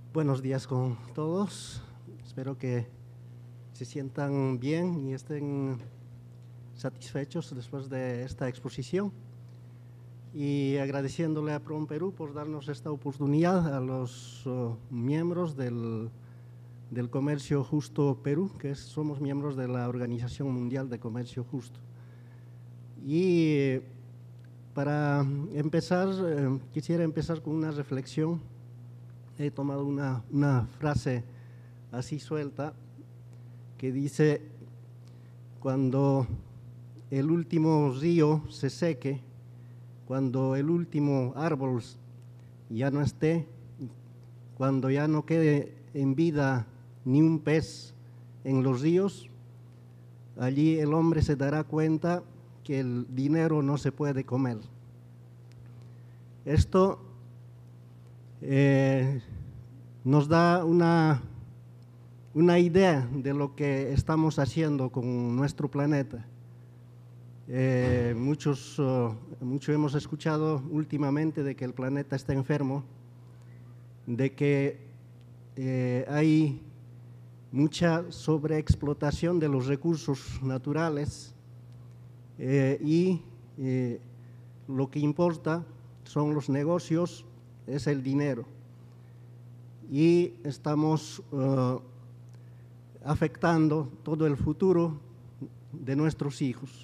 Buenos días con todos. Espero que se sientan bien y estén satisfechos después de esta exposición. Y agradeciéndole a PROM Perú por darnos esta oportunidad a los miembros del Comercio Justo Perú, que somos miembros de la Organización Mundial de Comercio Justo. Y para empezar, quisiera empezar con una reflexión. He tomado una frase así suelta que dice: cuando el último río se seque, cuando el último árbol ya no esté, cuando ya no quede en vida ni un pez en los ríos, allí el hombre se dará cuenta que el dinero no se puede comer. Esto nos da una idea de lo que estamos haciendo con nuestro planeta. Mucho hemos escuchado últimamente de que el planeta está enfermo, de que hay mucha sobreexplotación de los recursos naturales y lo que importa son los negocios, es el dinero. Y estamos afectando todo el futuro de nuestros hijos.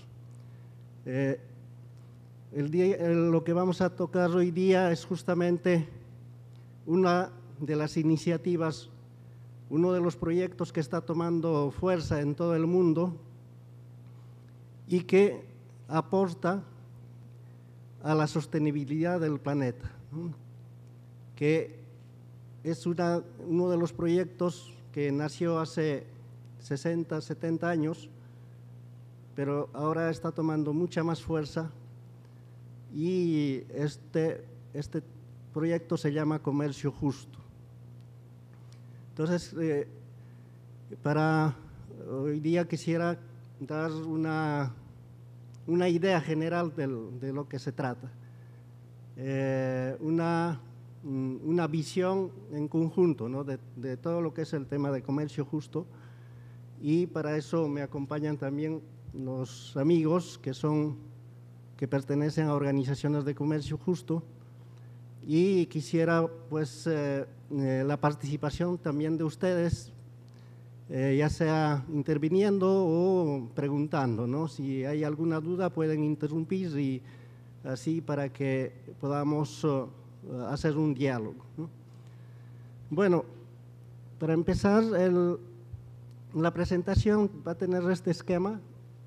Lo que vamos a tocar hoy día es justamente una de las iniciativas, uno de los proyectos que está tomando fuerza en todo el mundo y que aporta a la sostenibilidad del planeta, ¿no? Que es uno de los proyectos que nació hace 60, 70 años, pero ahora está tomando mucha más fuerza y este proyecto se llama Comercio Justo. Entonces, para hoy día quisiera dar una idea general de lo que se trata, una visión en conjunto, ¿no? de todo lo que es el tema de comercio justo, y para eso me acompañan también los amigos que pertenecen a organizaciones de comercio justo, y quisiera pues la participación también de ustedes, ya sea interviniendo o preguntando, ¿no? Si hay alguna duda pueden interrumpir y así para que podamos hacer un diálogo, ¿no? Bueno, para empezar, la presentación va a tener este esquema,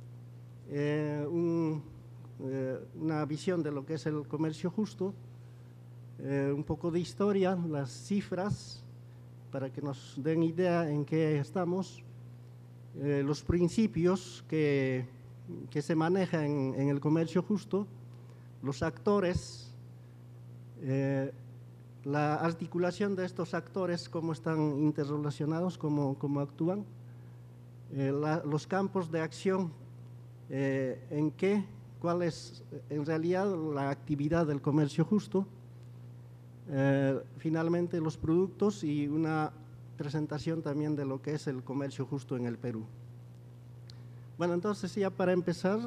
una visión de lo que es el comercio justo, un poco de historia, las cifras, para que nos den idea en qué estamos, los principios que se manejan en el comercio justo, los actores, la articulación de estos actores, cómo están interrelacionados, cómo actúan, los campos de acción, cuál es en realidad la actividad del comercio justo, finalmente los productos y una presentación también de lo que es el comercio justo en el Perú. Bueno, entonces ya para empezar,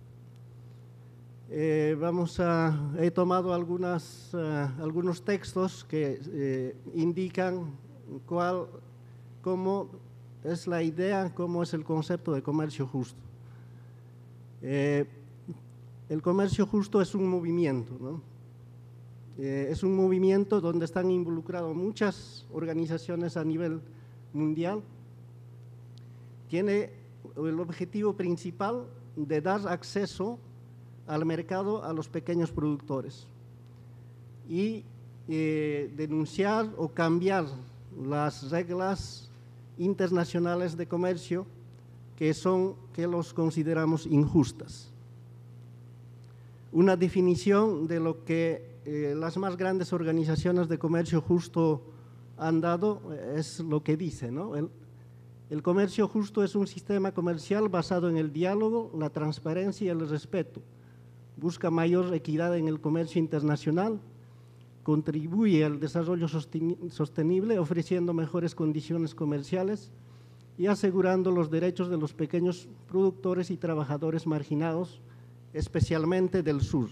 he tomado algunos textos que indican cómo es la idea, cómo es el concepto de comercio justo. El comercio justo es un movimiento, ¿no? Es un movimiento donde están involucradas muchas organizaciones a nivel mundial. Tiene el objetivo principal de dar acceso al mercado a los pequeños productores y denunciar o cambiar las reglas internacionales de comercio que los consideramos injustas. Una definición de lo que las más grandes organizaciones de comercio justo han dado es lo que dice, ¿no? El comercio justo es un sistema comercial basado en el diálogo, la transparencia y el respeto. Busca mayor equidad en el comercio internacional, contribuye al desarrollo sostenible ofreciendo mejores condiciones comerciales y asegurando los derechos de los pequeños productores y trabajadores marginados, especialmente del sur.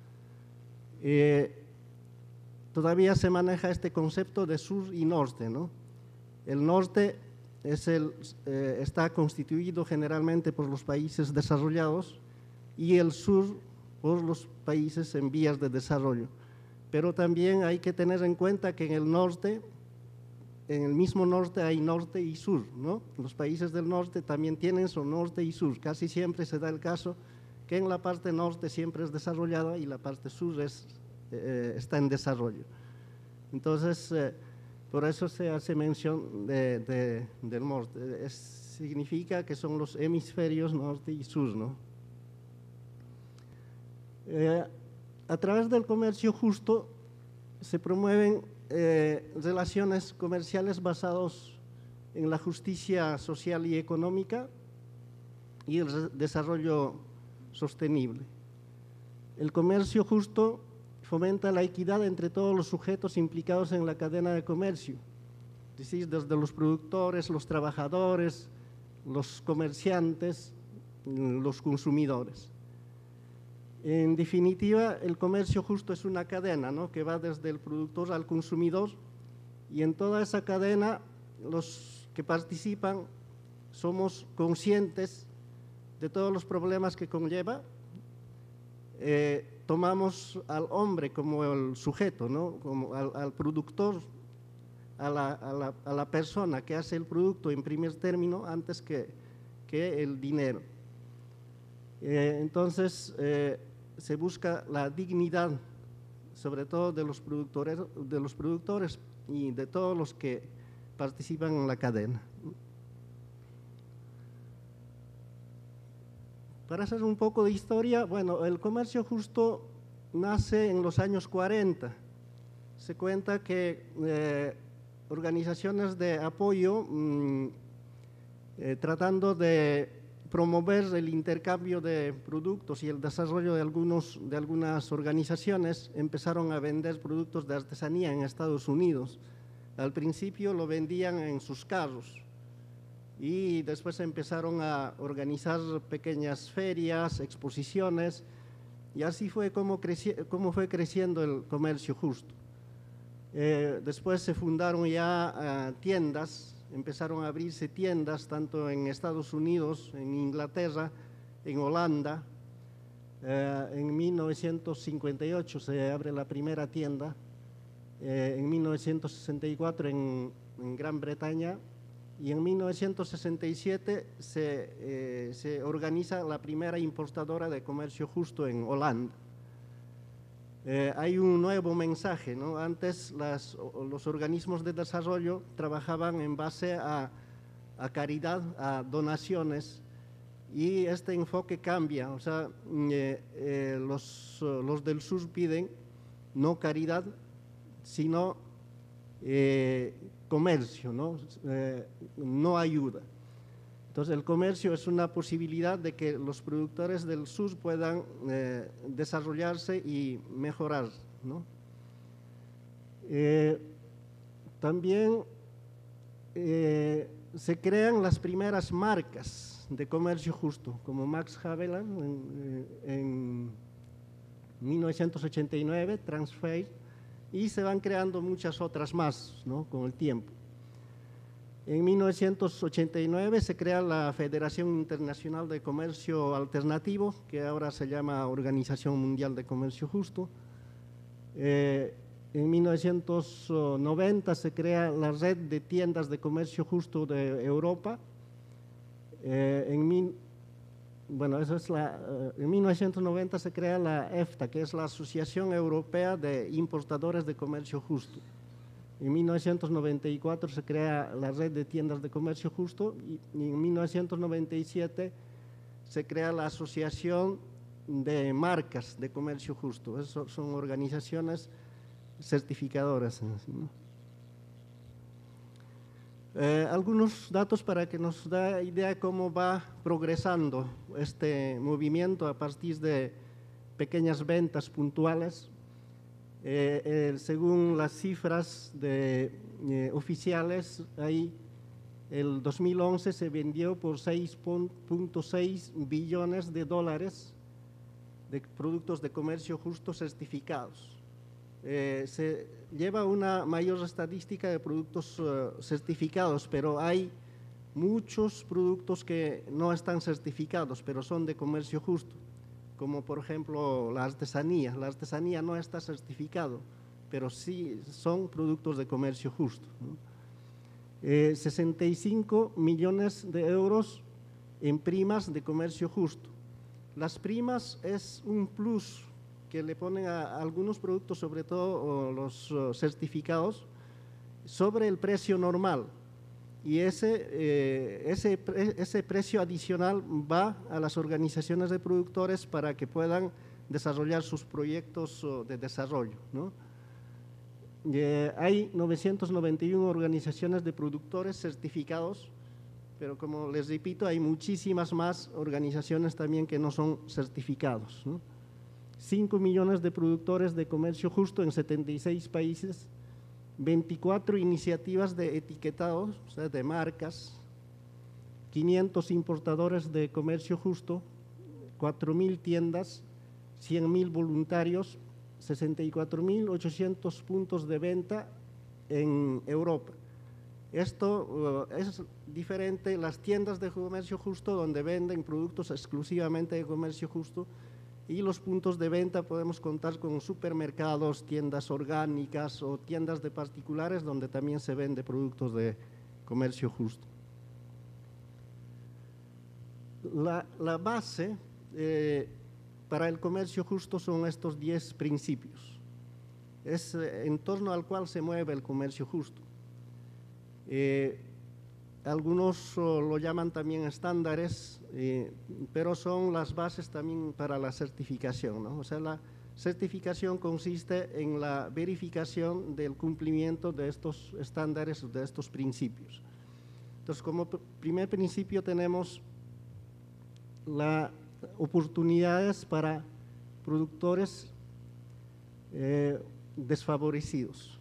Todavía se maneja este concepto de sur y norte, ¿no? El norte está constituido generalmente por los países desarrollados y el sur por los países en vías de desarrollo. Pero también hay que tener en cuenta que en el norte, en el mismo norte hay norte y sur, ¿no? Los países del norte también tienen su norte y sur. Casi siempre se da el caso que en la parte norte siempre es desarrollada y la parte sur está en desarrollo. Entonces, por eso se hace mención del norte. Significa que son los hemisferios norte y sur, ¿no? A través del comercio justo se promueven relaciones comerciales basadas en la justicia social y económica y el desarrollo sostenible. El comercio justo fomenta la equidad entre todos los sujetos implicados en la cadena de comercio, es decir, desde los productores, los trabajadores, los comerciantes, los consumidores. En definitiva, el comercio justo es una cadena, ¿no?, que va desde el productor al consumidor, y en toda esa cadena los que participan somos conscientes de todos los problemas que conlleva. Tomamos al hombre como el sujeto, ¿no?, como al productor, a la persona que hace el producto en primer término antes que el dinero. Entonces, se busca la dignidad, sobre todo de los productores y de todos los que participan en la cadena. Para hacer un poco de historia, bueno, el comercio justo nace en los años 40. Se cuenta que organizaciones de apoyo tratando de promover el intercambio de productos y el desarrollo de algunas organizaciones empezaron a vender productos de artesanía en Estados Unidos. Al principio lo vendían en sus carros y después empezaron a organizar pequeñas ferias, exposiciones, y así fue como fue creciendo el comercio justo. Después se fundaron ya tiendas. Empezaron a abrirse tiendas tanto en Estados Unidos, en Inglaterra, en Holanda. En 1958 se abre la primera tienda, en 1964 en Gran Bretaña, y en 1967 se organiza la primera importadora de comercio justo en Holanda. Hay un nuevo mensaje, ¿no? Antes los organismos de desarrollo trabajaban en base a caridad, a donaciones, y este enfoque cambia. O sea, los del sur piden no caridad, sino comercio, ¿no? No ayuda. Entonces, el comercio es una posibilidad de que los productores del sur puedan desarrollarse y mejorar, ¿no? También se crean las primeras marcas de comercio justo, como Max Havelaar en 1989, Transfair, y se van creando muchas otras más, ¿no?, con el tiempo. En 1989 se crea la Federación Internacional de Comercio Alternativo, que ahora se llama Organización Mundial de Comercio Justo. En 1990 se crea la Red de Tiendas de Comercio Justo de Europa. En 1990 se crea la EFTA, que es la Asociación Europea de Importadores de Comercio Justo. En 1994 se crea la Red de Tiendas de Comercio Justo, y en 1997 se crea la Asociación de Marcas de Comercio Justo. Esas son organizaciones certificadoras, ¿no? Algunos datos para que nos dé idea de cómo va progresando este movimiento a partir de pequeñas ventas puntuales. Según las cifras oficiales, el 2011 se vendió por 6.6 billones de dólares de productos de comercio justo certificados. Se lleva una mayor estadística de productos certificados, pero hay muchos productos que no están certificados, pero son de comercio justo, como por ejemplo la artesanía. La artesanía no está certificado, pero sí son productos de comercio justo, ¿no? 65 millones de euros en primas de comercio justo. Las primas es un plus que le ponen a algunos productos, sobre todo los certificados, sobre el precio normal. Y ese precio adicional va a las organizaciones de productores para que puedan desarrollar sus proyectos de desarrollo, ¿no? Hay 991 organizaciones de productores certificados, pero como les repito, hay muchísimas más organizaciones también que no son certificados, ¿no? 5 millones de productores de comercio justo en 76 países, 24 iniciativas de etiquetados, o sea, de marcas, 500 importadores de comercio justo, 4.000 tiendas, 100.000 voluntarios, 64.800 puntos de venta en Europa. Esto es diferente, las tiendas de comercio justo donde venden productos exclusivamente de comercio justo, y los puntos de venta podemos contar con supermercados, tiendas orgánicas o tiendas de particulares donde también se vende productos de comercio justo. La base para el comercio justo son estos 10 principios. Es en torno al cual se mueve el comercio justo. Algunos lo llaman también estándares, pero son las bases también para la certificación, ¿no? O sea, la certificación consiste en la verificación del cumplimiento de estos estándares, de estos principios. Entonces, como primer principio tenemos las oportunidades para productores desfavorecidos.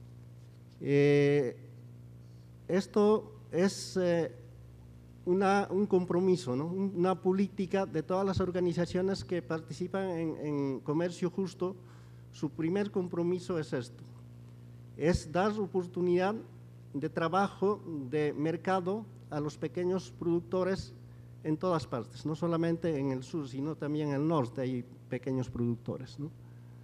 Esto es un compromiso, ¿no? Una política de todas las organizaciones que participan en comercio justo. Su primer compromiso es esto, es dar oportunidad de trabajo, de mercado a los pequeños productores en todas partes, no solamente en el sur, sino también en el norte hay pequeños productores, ¿no?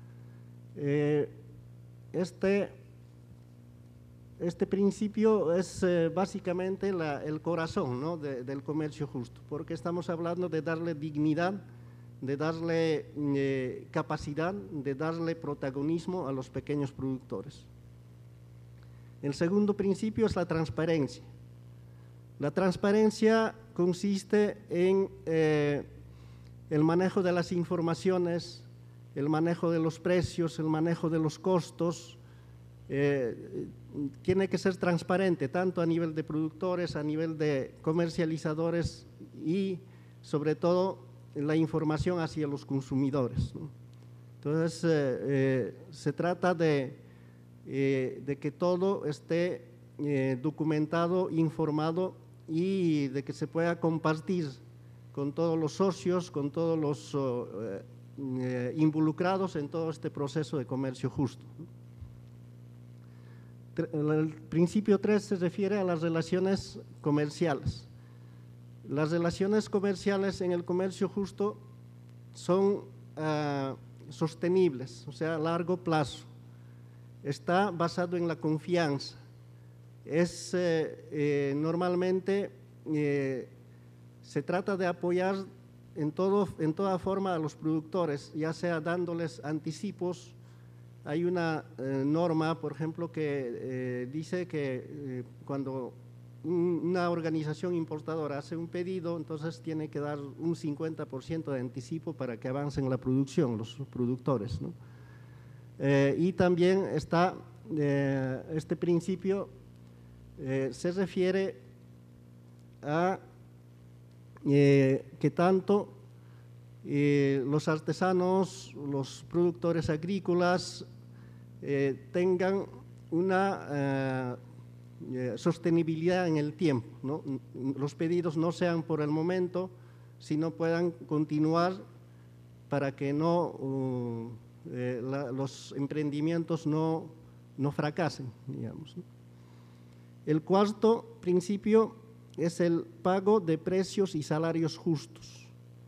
Este principio es básicamente el corazón, ¿no? del comercio justo, porque estamos hablando de darle dignidad, de darle capacidad, de darle protagonismo a los pequeños productores. El segundo principio es la transparencia. La transparencia consiste en el manejo de las informaciones, el manejo de los precios, el manejo de los costos. Tiene que ser transparente tanto a nivel de productores, a nivel de comercializadores y sobre todo la información hacia los consumidores, ¿no? Entonces se trata de que todo esté documentado, informado y de que se pueda compartir con todos los socios, con todos los involucrados en todo este proceso de comercio justo. El principio 3 se refiere a las relaciones comerciales. Las relaciones comerciales en el comercio justo son sostenibles, o sea, a largo plazo. Está basado en la confianza. Normalmente se trata de apoyar en toda forma a los productores, ya sea dándoles anticipos. Hay una norma, por ejemplo, que dice que cuando una organización importadora hace un pedido, entonces tiene que dar un 50% de anticipo para que avancen la producción, los productores, ¿no? Y también está este principio, se refiere a que tanto los artesanos, los productores agrícolas tengan una sostenibilidad en el tiempo, ¿no? Los pedidos no sean por el momento, sino puedan continuar para que no, los emprendimientos no fracasen, digamos, ¿no? El cuarto principio es el pago de precios y salarios justos.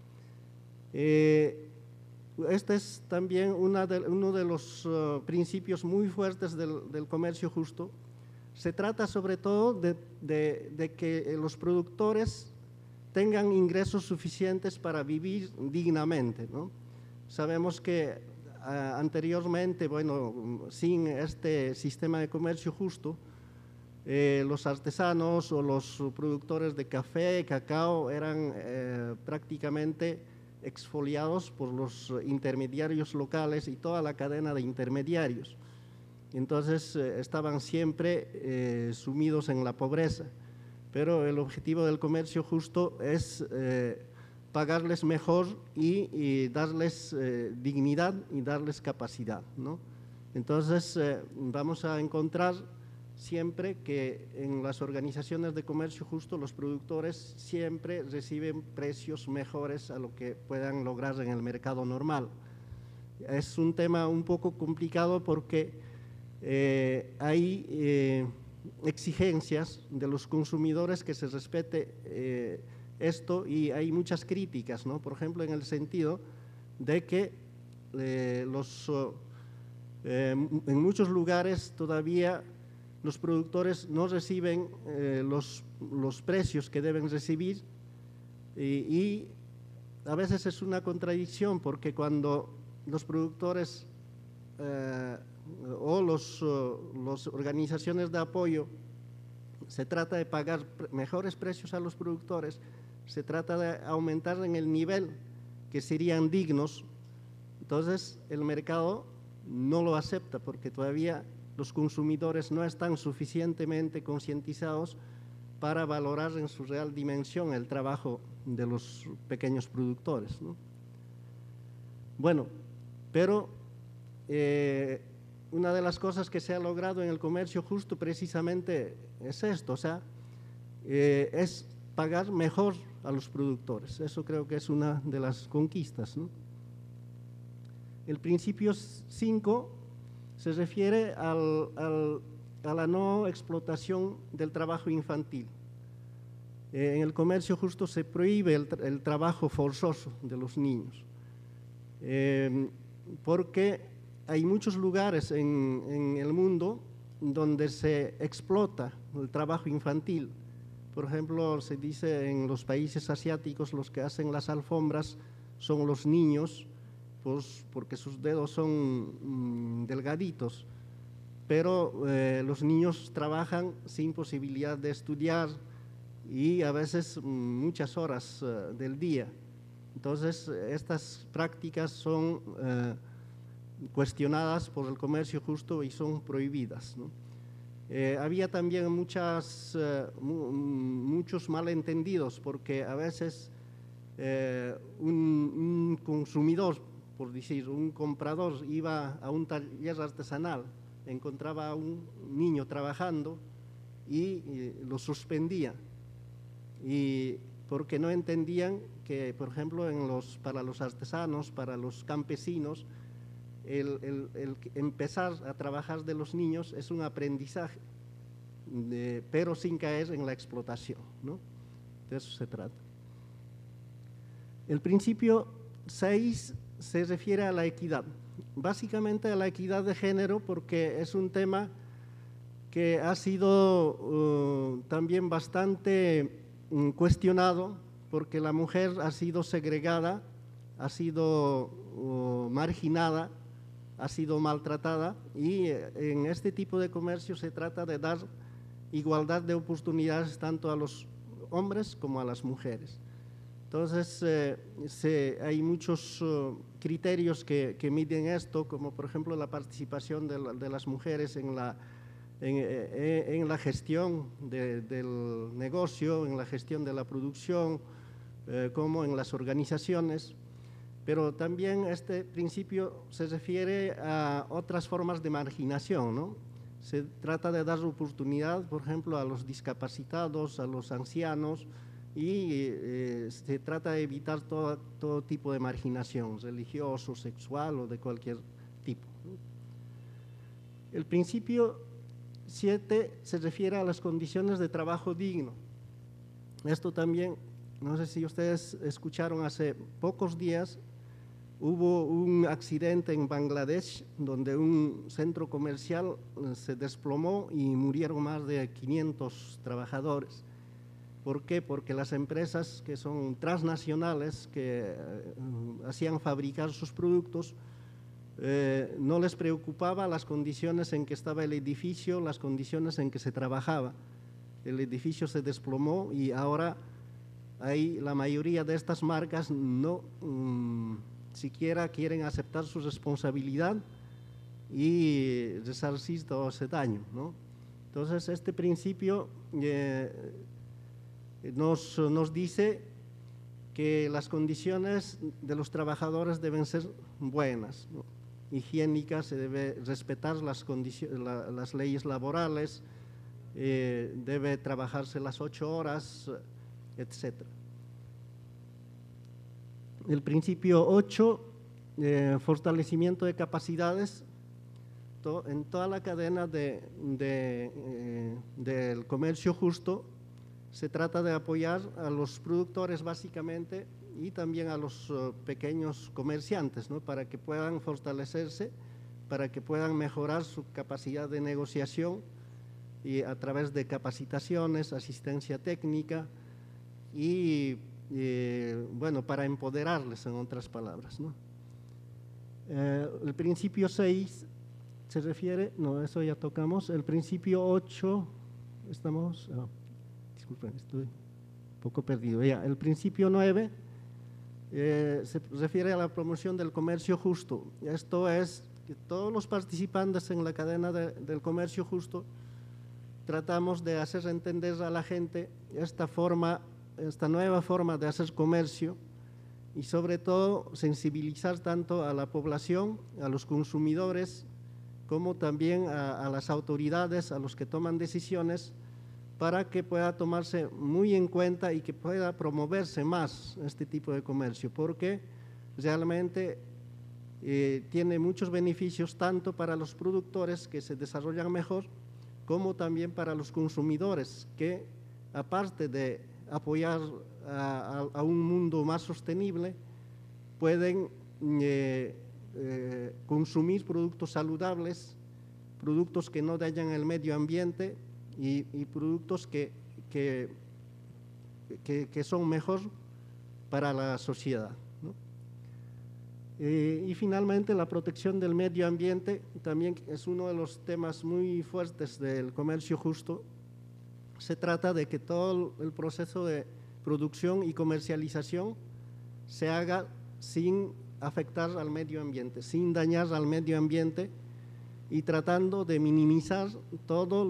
Este es también uno de los principios muy fuertes del comercio justo. Se trata sobre todo de que los productores tengan ingresos suficientes para vivir dignamente, ¿no? Sabemos que anteriormente, bueno, sin este sistema de comercio justo, los artesanos o los productores de café, cacao, eran prácticamente exfoliados por los intermediarios locales y toda la cadena de intermediarios. Entonces estaban siempre sumidos en la pobreza, pero el objetivo del comercio justo es pagarles mejor y darles dignidad y darles capacidad, ¿no? Entonces vamos a encontrar siempre que en las organizaciones de comercio justo los productores siempre reciben precios mejores a lo que puedan lograr en el mercado normal. Es un tema un poco complicado porque hay exigencias de los consumidores que se respete esto, y hay muchas críticas, ¿no? Por ejemplo, en el sentido de que en muchos lugares todavía los productores no reciben los precios que deben recibir, y a veces es una contradicción, porque cuando los productores o las organizaciones de apoyo se trata de pagar mejores precios a los productores, se trata de aumentar en el nivel que serían dignos, entonces el mercado no lo acepta porque todavía los consumidores no están suficientemente concientizados para valorar en su real dimensión el trabajo de los pequeños productores, ¿no? Bueno, pero una de las cosas que se ha logrado en el comercio justo precisamente es esto, o sea, es pagar mejor a los productores. Eso creo que es una de las conquistas, ¿no? El principio 5 se refiere a la no explotación del trabajo infantil. En el comercio justo se prohíbe el trabajo forzoso de los niños, porque hay muchos lugares en el mundo donde se explota el trabajo infantil. Por ejemplo, se dice en los países asiáticos los que hacen las alfombras son los niños, pues porque sus dedos son delgaditos, pero los niños trabajan sin posibilidad de estudiar y a veces muchas horas del día. Entonces, estas prácticas son cuestionadas por el comercio justo y son prohibidas, ¿no? Había también muchos malentendidos, porque a veces un consumidor, por decir, un comprador, iba a un taller artesanal, encontraba a un niño trabajando y lo suspendía, y porque no entendían que, por ejemplo, para los artesanos, para los campesinos, el empezar a trabajar de los niños es un aprendizaje, pero sin caer en la explotación, ¿no? De eso se trata. El principio 6 se refiere a la equidad, básicamente a la equidad de género, porque es un tema que ha sido también bastante cuestionado, porque la mujer ha sido segregada, ha sido marginada, ha sido maltratada, y en este tipo de comercio se trata de dar igualdad de oportunidades tanto a los hombres como a las mujeres. Entonces, hay muchos criterios que miden esto, como por ejemplo la participación de las mujeres en la gestión del negocio, en la gestión de la producción, como en las organizaciones. pero también este principio se refiere a otras formas de marginación, ¿no? Se trata de dar oportunidad, por ejemplo, a los discapacitados, a los ancianos, y se trata de evitar todo tipo de marginación, religioso, sexual o de cualquier tipo. El principio 7 se refiere a las condiciones de trabajo digno. Esto también, no sé si ustedes escucharon, hace pocos días hubo un accidente en Bangladesh donde un centro comercial se desplomó y murieron más de 500 trabajadores. ¿Por qué? Porque las empresas que son transnacionales, que hacían fabricar sus productos, no les preocupaba las condiciones en que estaba el edificio, las condiciones en que se trabajaba. El edificio se desplomó y ahora la mayoría de estas marcas no siquiera quieren aceptar su responsabilidad y resarcir todo ese daño, ¿no? Entonces, este principio nos dice que las condiciones de los trabajadores deben ser buenas, ¿no? Higiénicas, se debe respetar las leyes laborales, debe trabajarse las 8 horas, etc. El principio 8, fortalecimiento de capacidades. En toda la cadena del comercio justo se trata de apoyar a los productores básicamente y también a los pequeños comerciantes, ¿no? Para que puedan fortalecerse, para que puedan mejorar su capacidad de negociación y a través de capacitaciones, asistencia técnica y bueno, para empoderarles, en otras palabras, ¿no? El principio 6 se refiere, no, eso ya tocamos. El principio 8, disculpen, estoy un poco perdido. Ya, el principio 9 se refiere a la promoción del comercio justo. Esto es que todos los participantes en la cadena del comercio justo tratamos de hacer entender a la gente esta nueva forma de hacer comercio y sobre todo sensibilizar tanto a la población, a los consumidores, como también a las autoridades, a los que toman decisiones, para que pueda tomarse muy en cuenta y que pueda promoverse más este tipo de comercio, porque realmente tiene muchos beneficios tanto para los productores que se desarrollan mejor, como también para los consumidores que, aparte de apoyar a un mundo más sostenible, pueden consumir productos saludables, productos que no dañan el medio ambiente y productos que son mejor para la sociedad, ¿no? Y finalmente, la protección del medio ambiente también es uno de los temas muy fuertes del comercio justo. Se trata de que todo el proceso de producción y comercialización se haga sin afectar al medio ambiente, sin dañar al medio ambiente y tratando de minimizar todos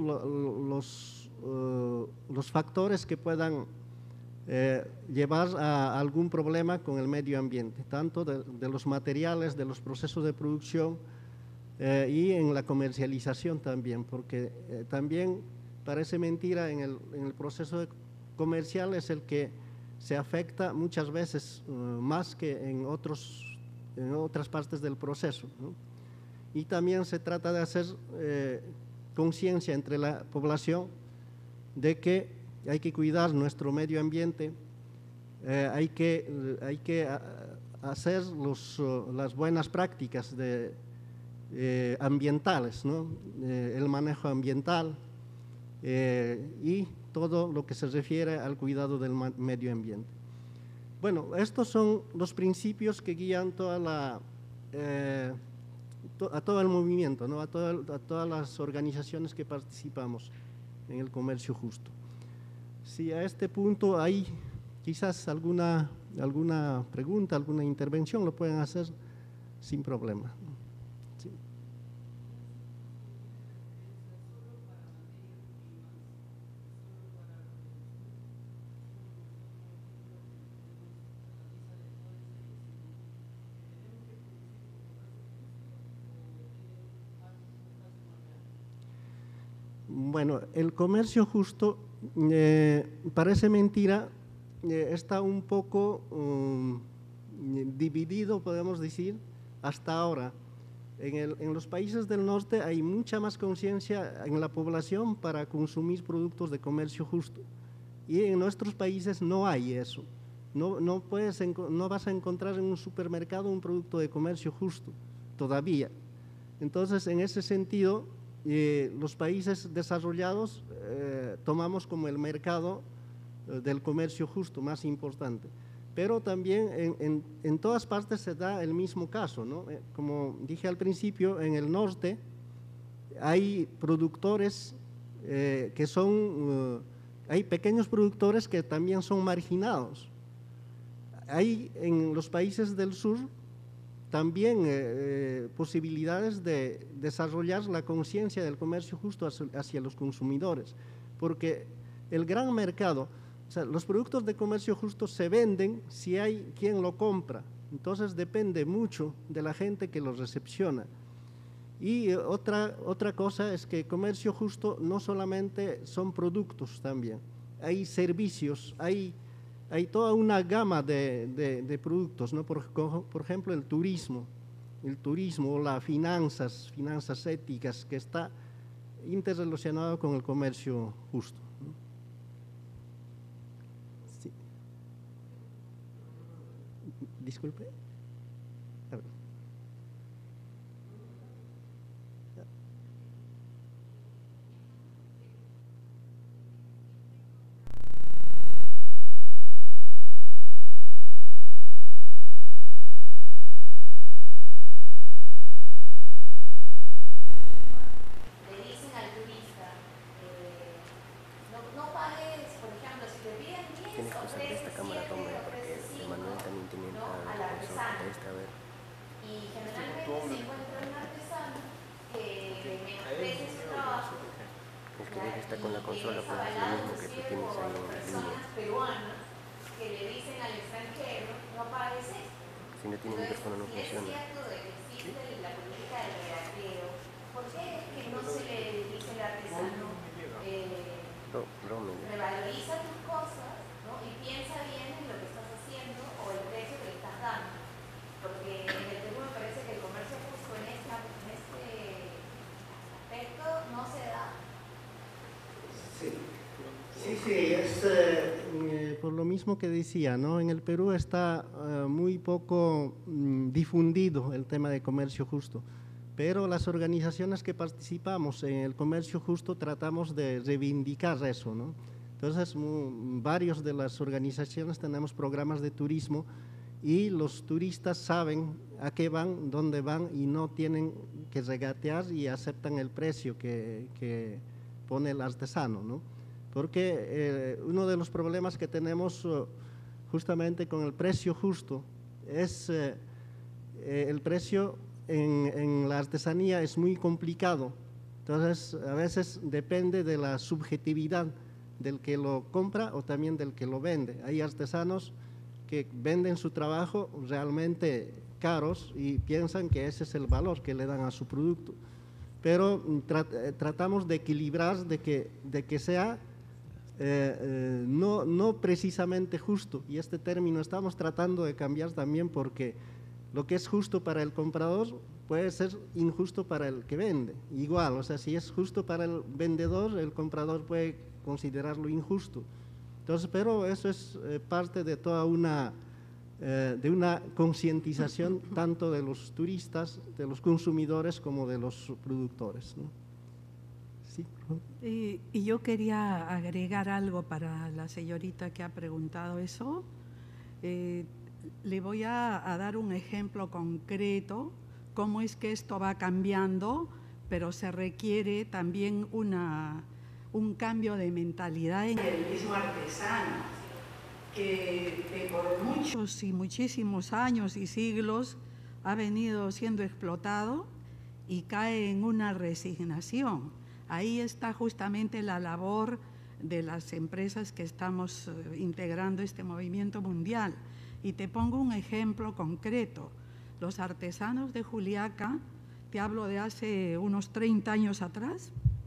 los factores que puedan llevar a algún problema con el medio ambiente, tanto de los materiales, de los procesos de producción y en la comercialización también, porque también parece mentira, en el proceso comercial es el que se afecta muchas veces más que en otras partes del proceso, ¿no? Y también se trata de hacer conciencia entre la población de que hay que cuidar nuestro medio ambiente, hay que hacer las buenas prácticas ambientales, ¿no? El manejo ambiental y todo lo que se refiere al cuidado del medio ambiente. Bueno, estos son los principios que guían a todo el movimiento, ¿no? a todas las organizaciones que participamos en el comercio justo. Si a este punto hay quizás alguna pregunta, alguna intervención, lo pueden hacer sin problema. Sí. Bueno, el comercio justo, parece mentira, está un poco dividido, podemos decir, hasta ahora. En los países del norte hay mucha más conciencia en la población para consumir productos de comercio justo. Y en nuestros países no hay eso. No vas a encontrar en un supermercado un producto de comercio justo, todavía. Entonces, en ese sentido, los países desarrollados tomamos como el mercado del comercio justo más importante. Pero también en todas partes se da el mismo caso, ¿no? Como dije al principio, en el norte hay productores que son, hay pequeños productores que también son marginados. Hay en los países del sur también posibilidades de desarrollar la conciencia del comercio justo hacia los consumidores, porque el gran mercado, o sea, los productos de comercio justo se venden si hay quien lo compra, entonces depende mucho de la gente que los recepciona. Y otra cosa es que comercio justo no solamente son productos también, hay servicios, hay toda una gama de productos, ¿no? Por ejemplo, el turismo o las finanzas éticas, que está interrelacionado con el comercio justo, ¿no? Sí. Disculpe. A ver. Tienes que usar esta cámara, toma, porque Emanuel también tiene el control de esta, a ver. Y generalmente se encuentra un artesano que menosprecia su trabajo. Es que él está con la consola, pues es lo mismo que tú tienes ahí en la línea. Personas peruanas que le dicen al extranjero, no pagues esto. Si no tiene micrófono no funciona. Si es cierto de que existe la política del regateo, ¿por qué es que no se le dice al artesano revaloriza tus cosas, ¿no? Y piensa bien en lo que estás haciendo o el precio que le estás dando? Porque en el Perú me parece que el comercio justo en este aspecto no se da. Sí, es por lo mismo que decía, ¿no? En el Perú está muy poco difundido el tema de comercio justo, pero las organizaciones que participamos en el comercio justo tratamos de reivindicar eso, ¿no? Entonces, varios de las organizaciones tenemos programas de turismo y los turistas saben a qué van, dónde van y no tienen que regatear y aceptan el precio que pone el artesano, ¿no? Porque uno de los problemas que tenemos justamente con el precio justo es el precio en la artesanía es muy complicado, entonces a veces depende de la subjetividad del que lo compra o también del que lo vende. Hay artesanos que venden su trabajo realmente caros y piensan que ese es el valor que le dan a su producto, pero tratamos de equilibrar de que sea no precisamente justo, y este término estamos tratando de cambiar también, porque lo que es justo para el comprador puede ser injusto para el que vende. Igual, o sea, si es justo para el vendedor, el comprador puede considerarlo injusto. Entonces, pero eso es parte de toda una concientización tanto de los turistas, de los consumidores, como de los productores, ¿no? Sí. Y yo quería agregar algo para la señorita que ha preguntado eso. Le voy a dar un ejemplo concreto, cómo es que esto va cambiando, pero se requiere también un cambio de mentalidad en el mismo artesano, que por muchos y muchísimos años y siglos ha venido siendo explotado y cae en una resignación. Ahí está justamente la labor de las empresas que estamos integrando este movimiento mundial. Y te pongo un ejemplo concreto. Los artesanos de Juliaca, te hablo de hace unos 30 años atrás,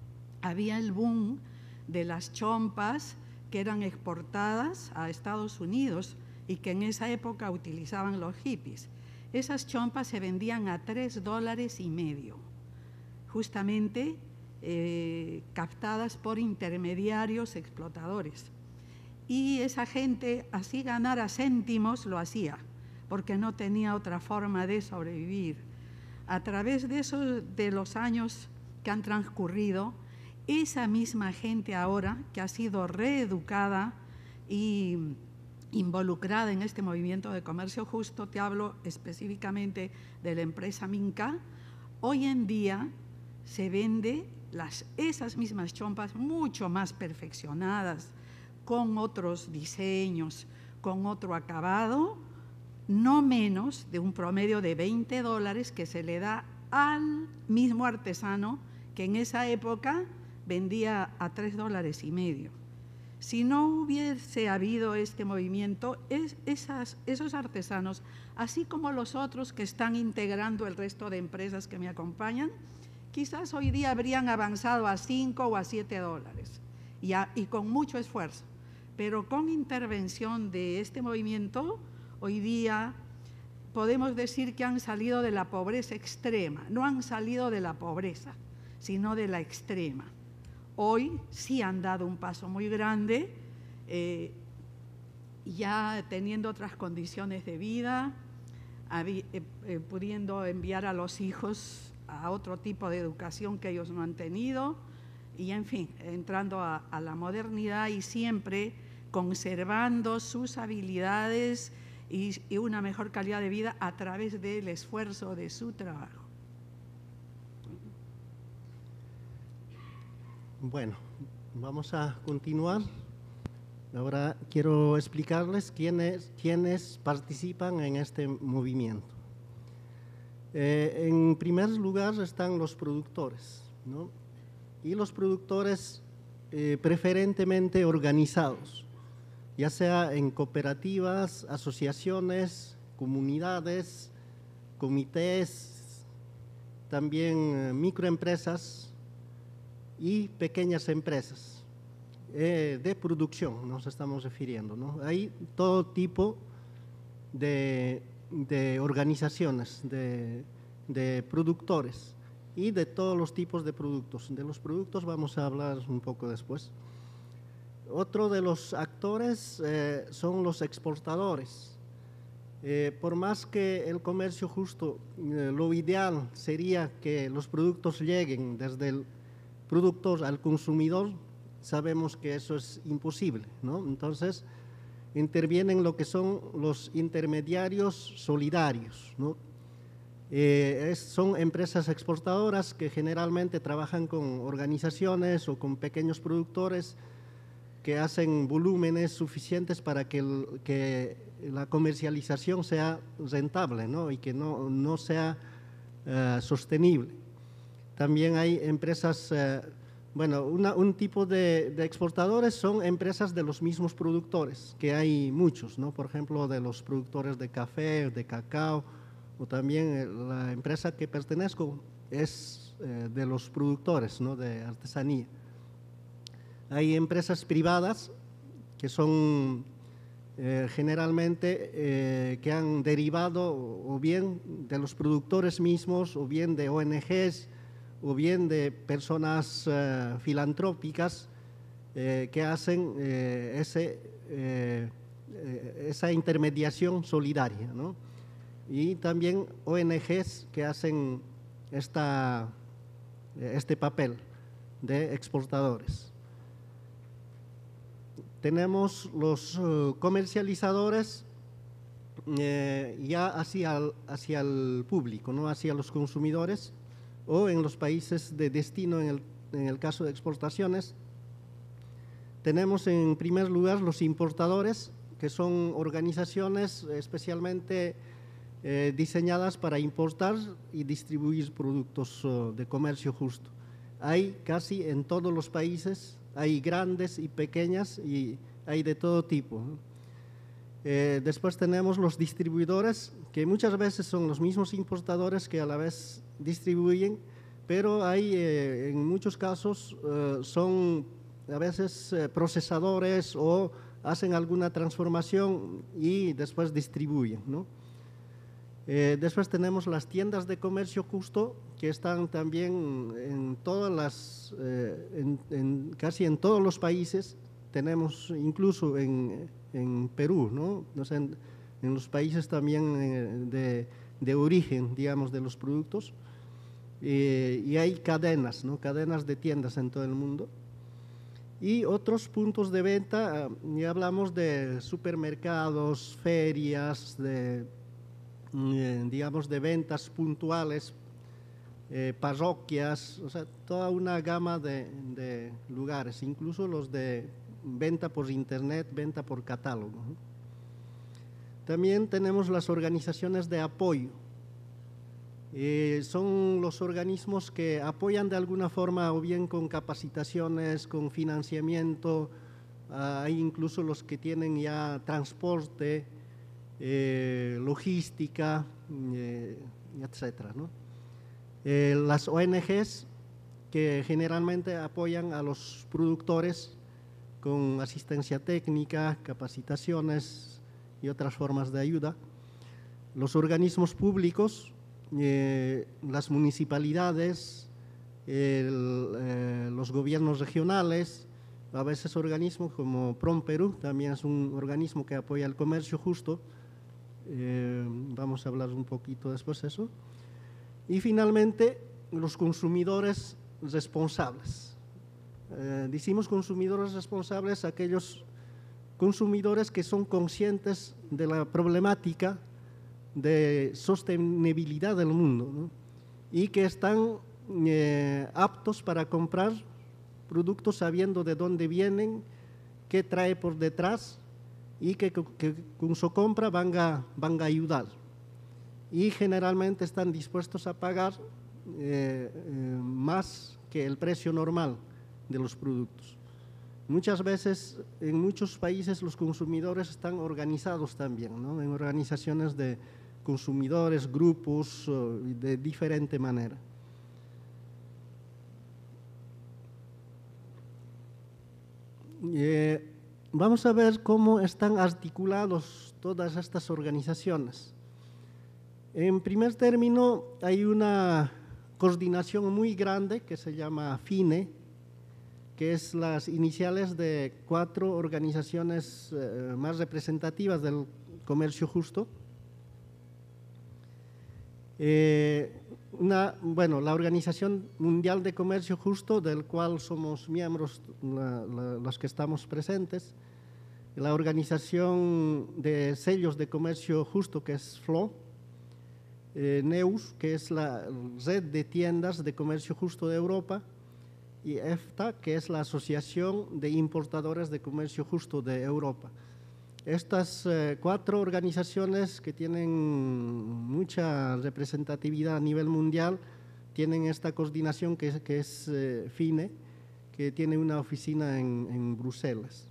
había el boom de las chompas que eran exportadas a Estados Unidos y que en esa época utilizaban los hippies. Esas chompas se vendían a $3.50, justamente captadas por intermediarios explotadores. Y esa gente, así ganara céntimos, lo hacía, porque no tenía otra forma de sobrevivir. A través de eso, de los años que han transcurrido, esa misma gente ahora, que ha sido reeducada y involucrada en este movimiento de comercio justo, te hablo específicamente de la empresa Minca, hoy en día se vende esas mismas chompas mucho más perfeccionadas, con otros diseños, con otro acabado, no menos de un promedio de $20 que se le da al mismo artesano que en esa época vendía a $3.50. Si no hubiese habido este movimiento, esos artesanos, así como los otros que están integrando el resto de empresas que me acompañan, quizás hoy día habrían avanzado a $5 o a $7 y con mucho esfuerzo. Pero con intervención de este movimiento, hoy día podemos decir que han salido de la pobreza extrema. No han salido de la pobreza, sino de la extrema. Hoy sí han dado un paso muy grande, ya teniendo otras condiciones de vida, pudiendo enviar a los hijos a otro tipo de educación que ellos no han tenido, y en fin, entrando a la modernidad y siempre conservando sus habilidades y una mejor calidad de vida a través del esfuerzo de su trabajo. Bueno, vamos a continuar. Ahora quiero explicarles quiénes participan en este movimiento. En primer lugar están los productores, ¿no? Y los productores preferentemente organizados, ya sea en cooperativas, asociaciones, comunidades, comités, también microempresas y pequeñas empresas de producción, nos estamos refiriendo, ¿no? Hay todo tipo de organizaciones, de productores y de todos los tipos de productos. De los productos vamos a hablar un poco después. Otro de los actores son los exportadores. Por más que el comercio justo, lo ideal sería que los productos lleguen desde el productor al consumidor, sabemos que eso es imposible, ¿no? Entonces, intervienen lo que son los intermediarios solidarios, ¿no? Son empresas exportadoras que generalmente trabajan con organizaciones o con pequeños productores que hacen volúmenes suficientes para que la comercialización sea rentable, ¿no? Y que no sea sostenible. También hay empresas, bueno, un tipo de exportadores son empresas de los mismos productores, que hay muchos, ¿no? Por ejemplo, de los productores de café, de cacao, o también la empresa que pertenezco es de los productores, ¿no? De artesanía. Hay empresas privadas que son generalmente que han derivado o bien de los productores mismos o bien de ONGs o bien de personas filantrópicas que hacen esa intermediación solidaria, ¿no? Y también ONGs que hacen este papel de exportadores. Tenemos los comercializadores ya hacia el público, ¿no? Hacia los consumidores, o en los países de destino, en el caso de exportaciones. Tenemos en primer lugar los importadores, que son organizaciones especialmente diseñadas para importar y distribuir productos de comercio justo. Hay casi en todos los países, hay grandes y pequeñas y hay de todo tipo, ¿no? Después tenemos los distribuidores, que muchas veces son los mismos importadores que a la vez distribuyen, pero hay en muchos casos son a veces procesadores o hacen alguna transformación y después distribuyen, ¿no? Después tenemos las tiendas de comercio justo, que están también en todas las, casi en todos los países. Tenemos incluso en Perú, ¿no? O sea, en los países también de origen, digamos, de los productos. Y hay cadenas, ¿no? Cadenas de tiendas en todo el mundo. Y otros puntos de venta, ya hablamos de supermercados, ferias, digamos, de ventas puntuales, parroquias, o sea, toda una gama de lugares, incluso los de venta por internet, venta por catálogo, ¿no? También tenemos las organizaciones de apoyo. Son los organismos que apoyan de alguna forma o bien con capacitaciones, con financiamiento, hay incluso los que tienen ya transporte, logística, etcétera, ¿no? Las ONGs que generalmente apoyan a los productores con asistencia técnica, capacitaciones y otras formas de ayuda. Los organismos públicos, las municipalidades, los gobiernos regionales, a veces organismos como PROM Perú, también es un organismo que apoya el comercio justo. Vamos a hablar un poquito después de eso. Y finalmente, los consumidores responsables. Decimos consumidores responsables aquellos consumidores que son conscientes de la problemática de sostenibilidad del mundo, ¿no? Y que están aptos para comprar productos sabiendo de dónde vienen, qué trae por detrás y que con su compra van a ayudar. Y generalmente están dispuestos a pagar más que el precio normal de los productos. Muchas veces, en muchos países, los consumidores están organizados también, ¿no? En organizaciones de consumidores, grupos, de diferente manera. Vamos a ver cómo están articulados todas estas organizaciones. En primer término, hay una coordinación muy grande que se llama FINE, que es las iniciales de 4 organizaciones más representativas del comercio justo. La Organización Mundial de Comercio Justo, del cual somos miembros los que estamos presentes, la Organización de Sellos de Comercio Justo, que es FLO, NEUS, que es la Red de Tiendas de Comercio Justo de Europa, y EFTA, que es la Asociación de Importadores de Comercio Justo de Europa. Estas 4 organizaciones que tienen mucha representatividad a nivel mundial tienen esta coordinación que es FINE, que tiene una oficina en Bruselas.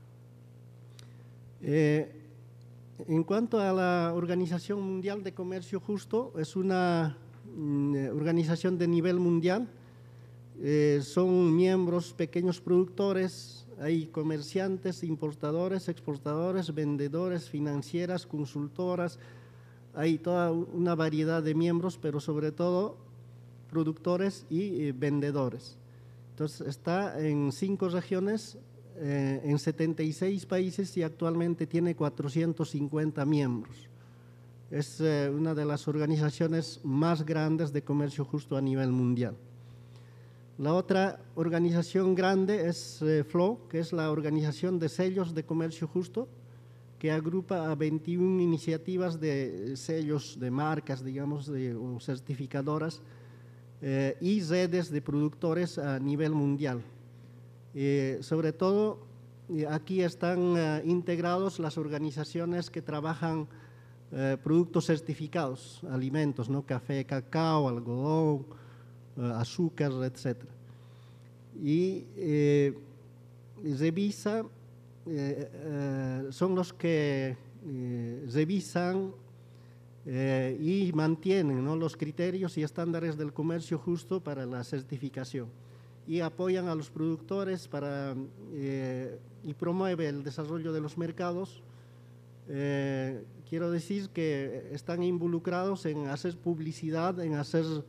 En cuanto a la Organización Mundial de Comercio Justo, es una organización de nivel mundial. Son miembros pequeños productores, hay comerciantes, importadores, exportadores, vendedores, financieras, consultoras, hay toda una variedad de miembros, pero sobre todo productores y vendedores. Entonces está en 5 regiones, en 76 países y actualmente tiene 450 miembros. Es una de las organizaciones más grandes de comercio justo a nivel mundial. La otra organización grande es FLO, que es la Organización de Sellos de Comercio Justo, que agrupa a 21 iniciativas de sellos de marcas, digamos, o certificadoras y redes de productores a nivel mundial. Sobre todo, aquí están integrados las organizaciones que trabajan productos certificados, alimentos, ¿no? Café, cacao, algodón, azúcar, etc. Y son los que revisan y mantienen, ¿no?, los criterios y estándares del comercio justo para la certificación y apoyan a los productores y promueve el desarrollo de los mercados. Quiero decir que están involucrados en hacer publicidad, en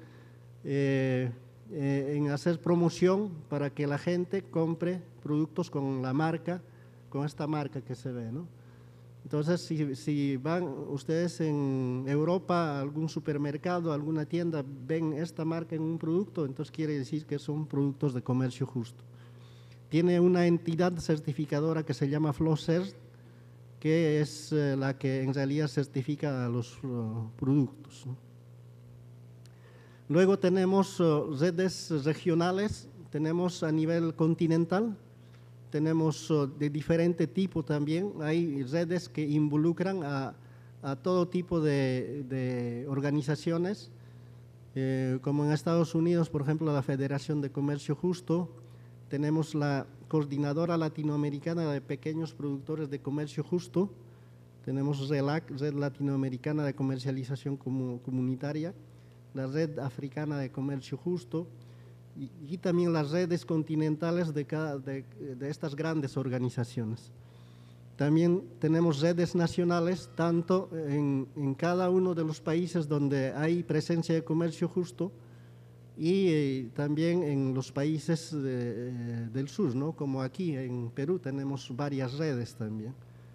hacer promoción para que la gente compre productos con la marca, con esta marca que se ve, ¿no? Entonces, si van ustedes en Europa a algún supermercado, a alguna tienda, ven esta marca en un producto, entonces quiere decir que son productos de comercio justo. Tiene una entidad certificadora que se llama FlowCert, que es la que en realidad certifica a los productos, ¿no? Luego tenemos redes regionales, tenemos a nivel continental, tenemos de diferente tipo también. Hay redes que involucran a todo tipo de organizaciones, como en Estados Unidos, por ejemplo, la Federación de Comercio Justo. Tenemos la Coordinadora Latinoamericana de Pequeños Productores de Comercio Justo. Tenemos RELAC, Red Latinoamericana de Comercialización Comunitaria, la Red Africana de Comercio Justo, y también las redes continentales de estas grandes organizaciones. También tenemos redes nacionales, tanto en cada uno de los países donde hay presencia de comercio justo y también en los países del sur, ¿no? Como aquí en Perú tenemos varias redes también.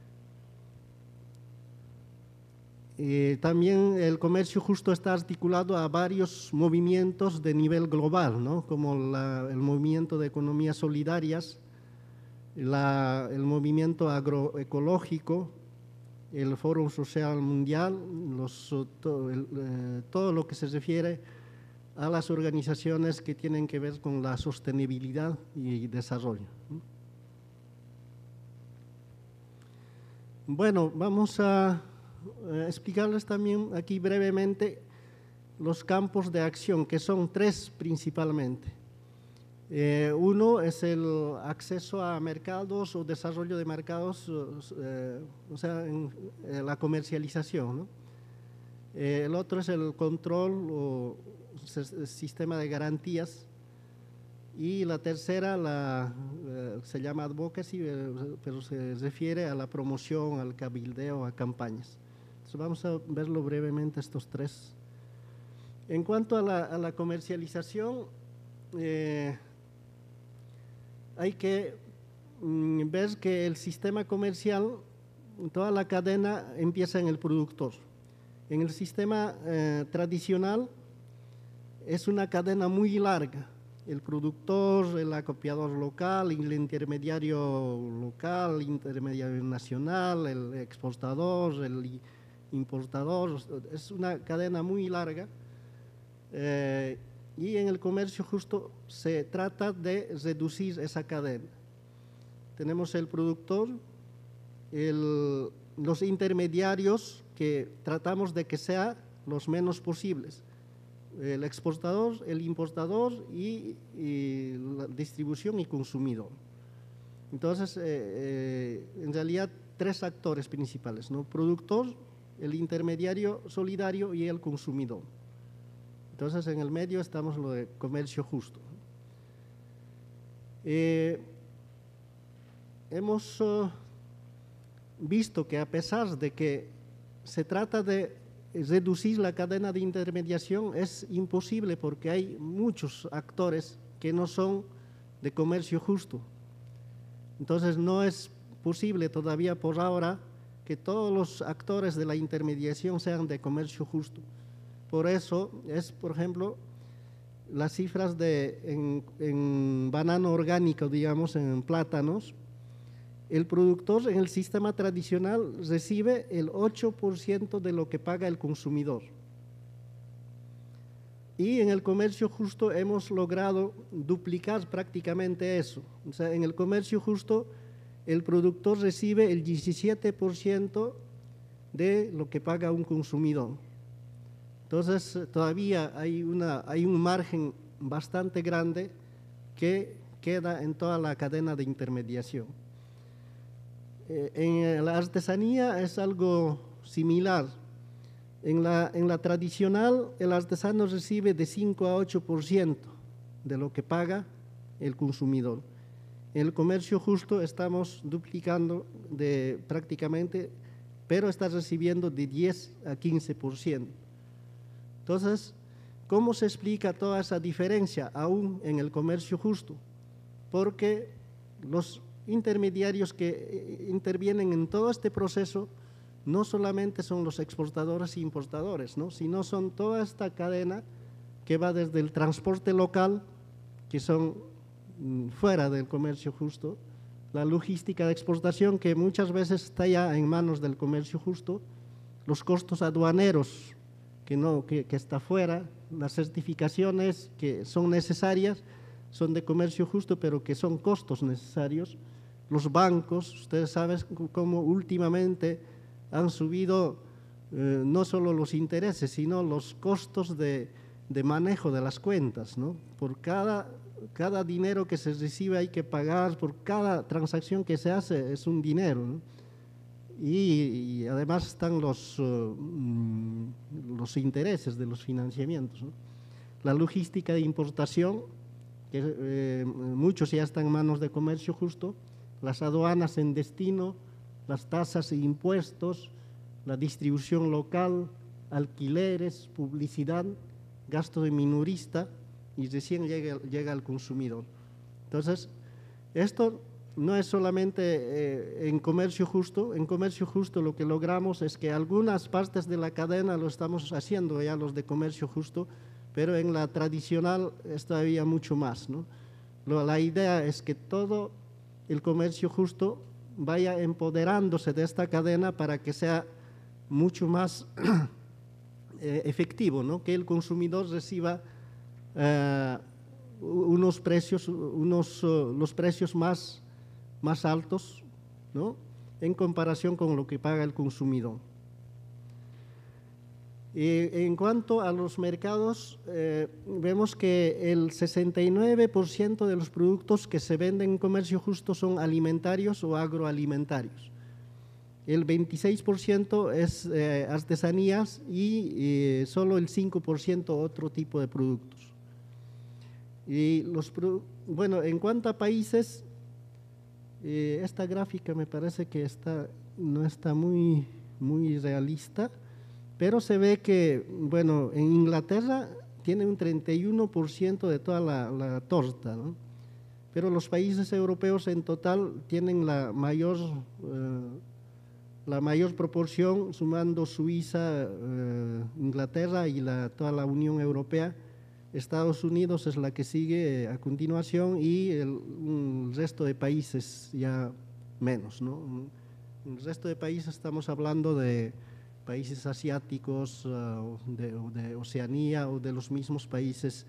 También el comercio justo está articulado a varios movimientos de nivel global, ¿no?, como el movimiento de economías solidarias, el movimiento agroecológico, el Foro Social Mundial, todo lo que se refiere a las organizaciones que tienen que ver con la sostenibilidad y desarrollo. Bueno, vamos a explicarles también aquí brevemente los campos de acción, que son tres principalmente. Uno es el acceso a mercados o desarrollo de mercados, o sea, la comercialización, ¿no? El otro es el control o sistema de garantías. Y la tercera se llama advocacy, pero se refiere a la promoción, al cabildeo, a campañas. Entonces vamos a verlo brevemente estos tres. En cuanto a la comercialización, hay que ver que el sistema comercial, toda la cadena empieza en el productor. En el sistema tradicional es una cadena muy larga. El productor, el acopiador local, el intermediario local, el intermediario nacional, el exportador, el importador, es una cadena muy larga. Y en el comercio justo se trata de reducir esa cadena. Tenemos el productor, los intermediarios que tratamos de que sean los menos posibles. El exportador, el importador y la distribución y consumidor. Entonces, en realidad, tres actores principales, ¿no? Productor, el intermediario solidario y el consumidor. Entonces, en el medio estamos lo de comercio justo. Hemos visto que a pesar de que se trata de reducir la cadena de intermediación, es imposible porque hay muchos actores que no son de comercio justo. Entonces no es posible todavía por ahora que todos los actores de la intermediación sean de comercio justo. Por eso es, por ejemplo, las cifras en banano orgánico, digamos, en plátanos. El productor en el sistema tradicional recibe el 8% de lo que paga el consumidor. Y en el comercio justo hemos logrado duplicar prácticamente eso. O sea, en el comercio justo el productor recibe el 17% de lo que paga un consumidor. Entonces todavía hay un margen bastante grande que queda en toda la cadena de intermediación. En la artesanía es algo similar. En la tradicional, el artesano recibe de 5 a 8% de lo que paga el consumidor. En el comercio justo estamos duplicando prácticamente, pero está recibiendo de 10 a 15%. Entonces, ¿cómo se explica toda esa diferencia aún en el comercio justo? Porque los intermediarios que intervienen en todo este proceso no solamente son los exportadores e importadores, ¿no?, sino son toda esta cadena que va desde el transporte local, que son fuera del comercio justo, la logística de exportación, que muchas veces está ya en manos del comercio justo, los costos aduaneros, que está fuera, las certificaciones que son necesarias, son de comercio justo, pero que son costos necesarios. Los bancos, ustedes saben cómo últimamente han subido no solo los intereses, sino los costos de manejo de las cuentas, ¿no? Por cada dinero que se recibe hay que pagar, por cada transacción que se hace es un dinero, ¿no? Y además están los intereses de los financiamientos, ¿no? La logística de importación, que muchos ya están en manos de comercio justo, las aduanas en destino, las tasas e impuestos, la distribución local, alquileres, publicidad, gasto de minorista, y recién llega al consumidor. Entonces, esto no es solamente en comercio justo lo que logramos es que algunas partes de la cadena lo estamos haciendo ya los de comercio justo, pero en la tradicional es todavía mucho más, ¿no? La idea es que todo el comercio justo vaya empoderándose de esta cadena para que sea mucho más efectivo, ¿no? Que el consumidor reciba los precios más altos, ¿no?, en comparación con lo que paga el consumidor. En cuanto a los mercados, vemos que el 69% de los productos que se venden en comercio justo son alimentarios o agroalimentarios. El 26% es artesanías y solo el 5% otro tipo de productos. Y bueno, en cuanto a países, esta gráfica me parece que no está muy realista, pero se ve que, bueno, en Inglaterra tiene un 31% de toda la torta, ¿no? Pero los países europeos en total tienen la mayor proporción, sumando Suiza, Inglaterra y toda la Unión Europea. Estados Unidos es la que sigue a continuación y el resto de países ya menos, ¿no? En el resto de países estamos hablando de países asiáticos, de Oceanía o de los mismos países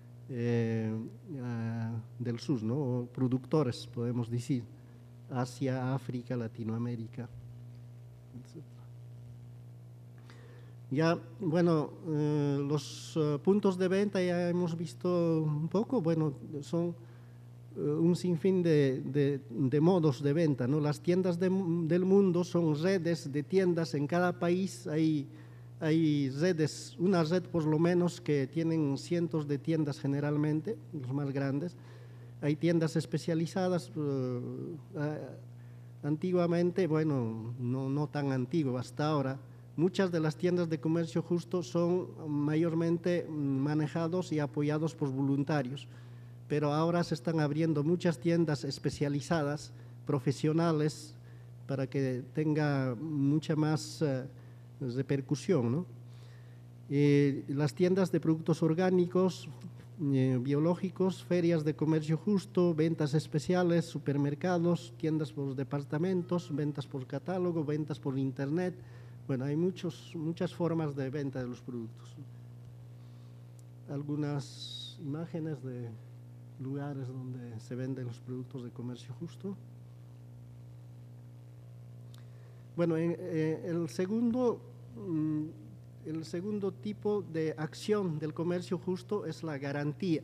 del sur, ¿no? O productores, podemos decir, Asia, África, Latinoamérica, etc. Ya, bueno, los puntos de venta ya hemos visto un poco, bueno, son un sinfín de modos de venta, ¿no? Las tiendas del mundo son redes de tiendas. En cada país hay redes, una red por lo menos que tienen cientos de tiendas generalmente, los más grandes. Hay tiendas especializadas, antiguamente, bueno, no tan antiguo, hasta ahora, muchas de las tiendas de comercio justo son mayormente manejados y apoyados por voluntarios, pero ahora se están abriendo muchas tiendas especializadas, profesionales, para que tenga mucha más repercusión, ¿no? Las tiendas de productos orgánicos, biológicos, ferias de comercio justo, ventas especiales, supermercados, tiendas por departamentos, ventas por catálogo, ventas por internet. Bueno, hay muchas formas de venta de los productos. Algunas imágenes de lugares donde se venden los productos de comercio justo. Bueno, el segundo tipo de acción del comercio justo es la garantía.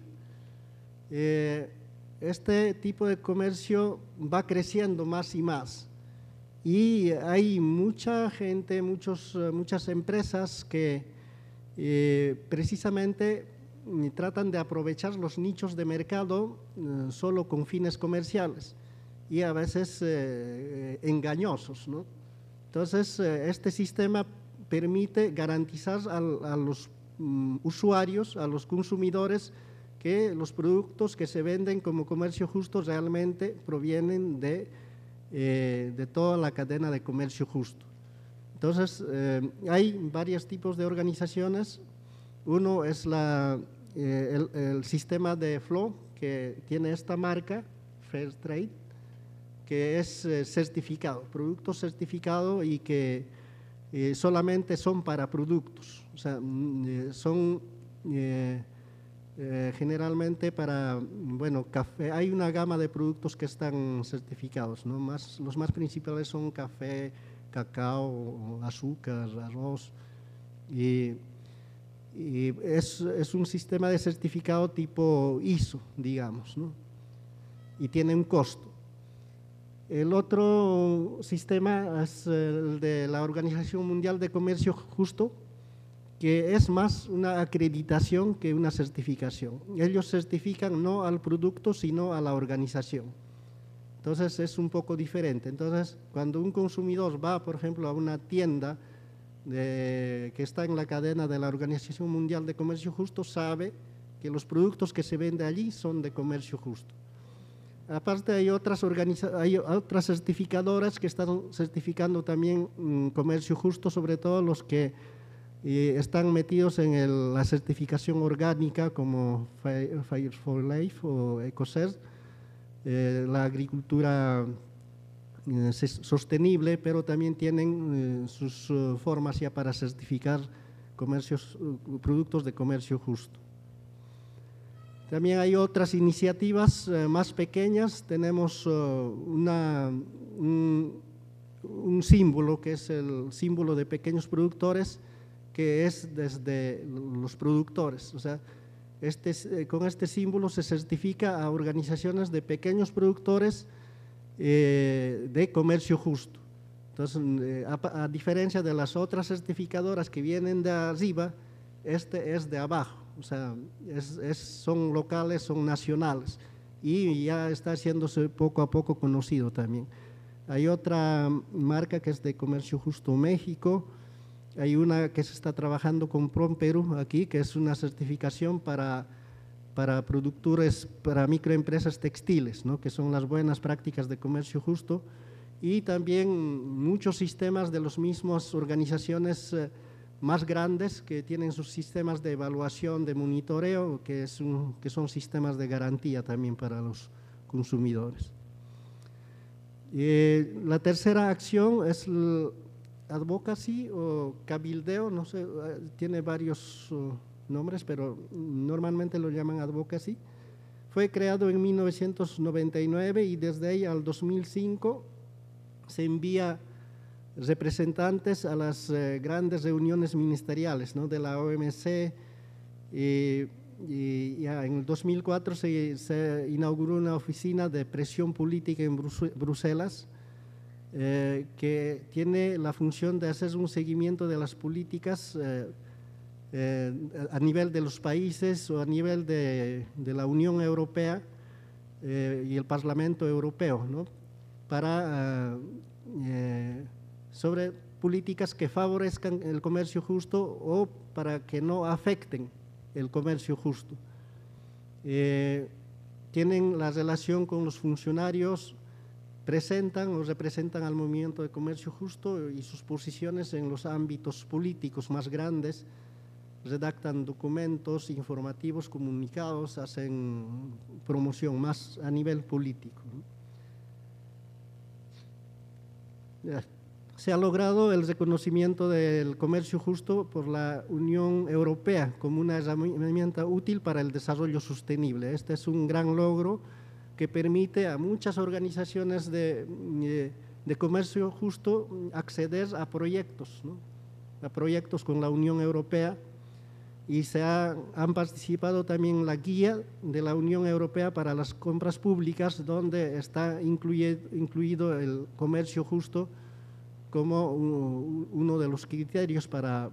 Este tipo de comercio va creciendo más y más. Y hay mucha gente, muchas empresas que precisamente tratan de aprovechar los nichos de mercado solo con fines comerciales y a veces engañosos, ¿no? Entonces, este sistema permite garantizar a los usuarios, a los consumidores, que los productos que se venden como comercio justo realmente provienen de toda la cadena de comercio justo. Entonces, hay varios tipos de organizaciones. Uno es el sistema de Flow, que tiene esta marca, Fair Trade, que es certificado, producto certificado y que solamente son para productos, o sea, son generalmente para, bueno, café. Hay una gama de productos que están certificados, ¿no? Los más principales son café, cacao, azúcar, arroz, y es un sistema de certificado tipo ISO, digamos, ¿no? Y tiene un costo. El otro sistema es el de la Organización Mundial de Comercio Justo, que es más una acreditación que una certificación. Ellos certifican no al producto, sino a la organización. Entonces, es un poco diferente. Entonces, cuando un consumidor va, por ejemplo, a una tienda que está en la cadena de la Organización Mundial de Comercio Justo, sabe que los productos que se venden allí son de comercio justo. Aparte, hay otras certificadoras que están certificando también comercio justo, sobre todo los que están metidos en la certificación orgánica, como Fire for Life o EcoCert, la agricultura sostenible, pero también tienen sus formas ya para certificar productos de comercio justo. También hay otras iniciativas más pequeñas. Tenemos un símbolo, que es el símbolo de pequeños productores, que es desde los productores. O sea, con este símbolo se certifica a organizaciones de pequeños productores de comercio justo. Entonces, a diferencia de las otras certificadoras que vienen de arriba, este es de abajo. O sea, son locales, son nacionales, y ya está haciéndose poco a poco conocido también. Hay otra marca que es de Comercio Justo México. Hay una que se está trabajando con PROM Perú aquí, que es una certificación para productores, para microempresas textiles, ¿no? Que son las buenas prácticas de comercio justo, y también muchos sistemas de las mismas organizaciones más grandes que tienen sus sistemas de evaluación, de monitoreo, que son sistemas de garantía también para los consumidores. La tercera acción es el advocacy o cabildeo, no sé, tiene varios nombres, pero normalmente lo llaman advocacy. Fue creado en 1999 y desde ahí al 2005 se envía representantes a las grandes reuniones ministeriales, ¿no? De la OMC, y ya en el 2004 se inauguró una oficina de presión política en Bruselas, que tiene la función de hacer un seguimiento de las políticas a nivel de los países o a nivel de la Unión Europea y el Parlamento Europeo, ¿no? Sobre políticas que favorezcan el comercio justo o para que no afecten el comercio justo. Tienen la relación con los funcionarios, presentan o representan al movimiento de comercio justo y sus posiciones en los ámbitos políticos más grandes, redactan documentos informativos, comunicados, hacen promoción más a nivel político, ¿no? Se ha logrado el reconocimiento del comercio justo por la Unión Europea como una herramienta útil para el desarrollo sostenible. Este es un gran logro que permite a muchas organizaciones de comercio justo acceder a proyectos, ¿no? A proyectos con la Unión Europea, y han participado también en la guía de la Unión Europea para las compras públicas, donde está incluido el comercio justo como uno de los criterios para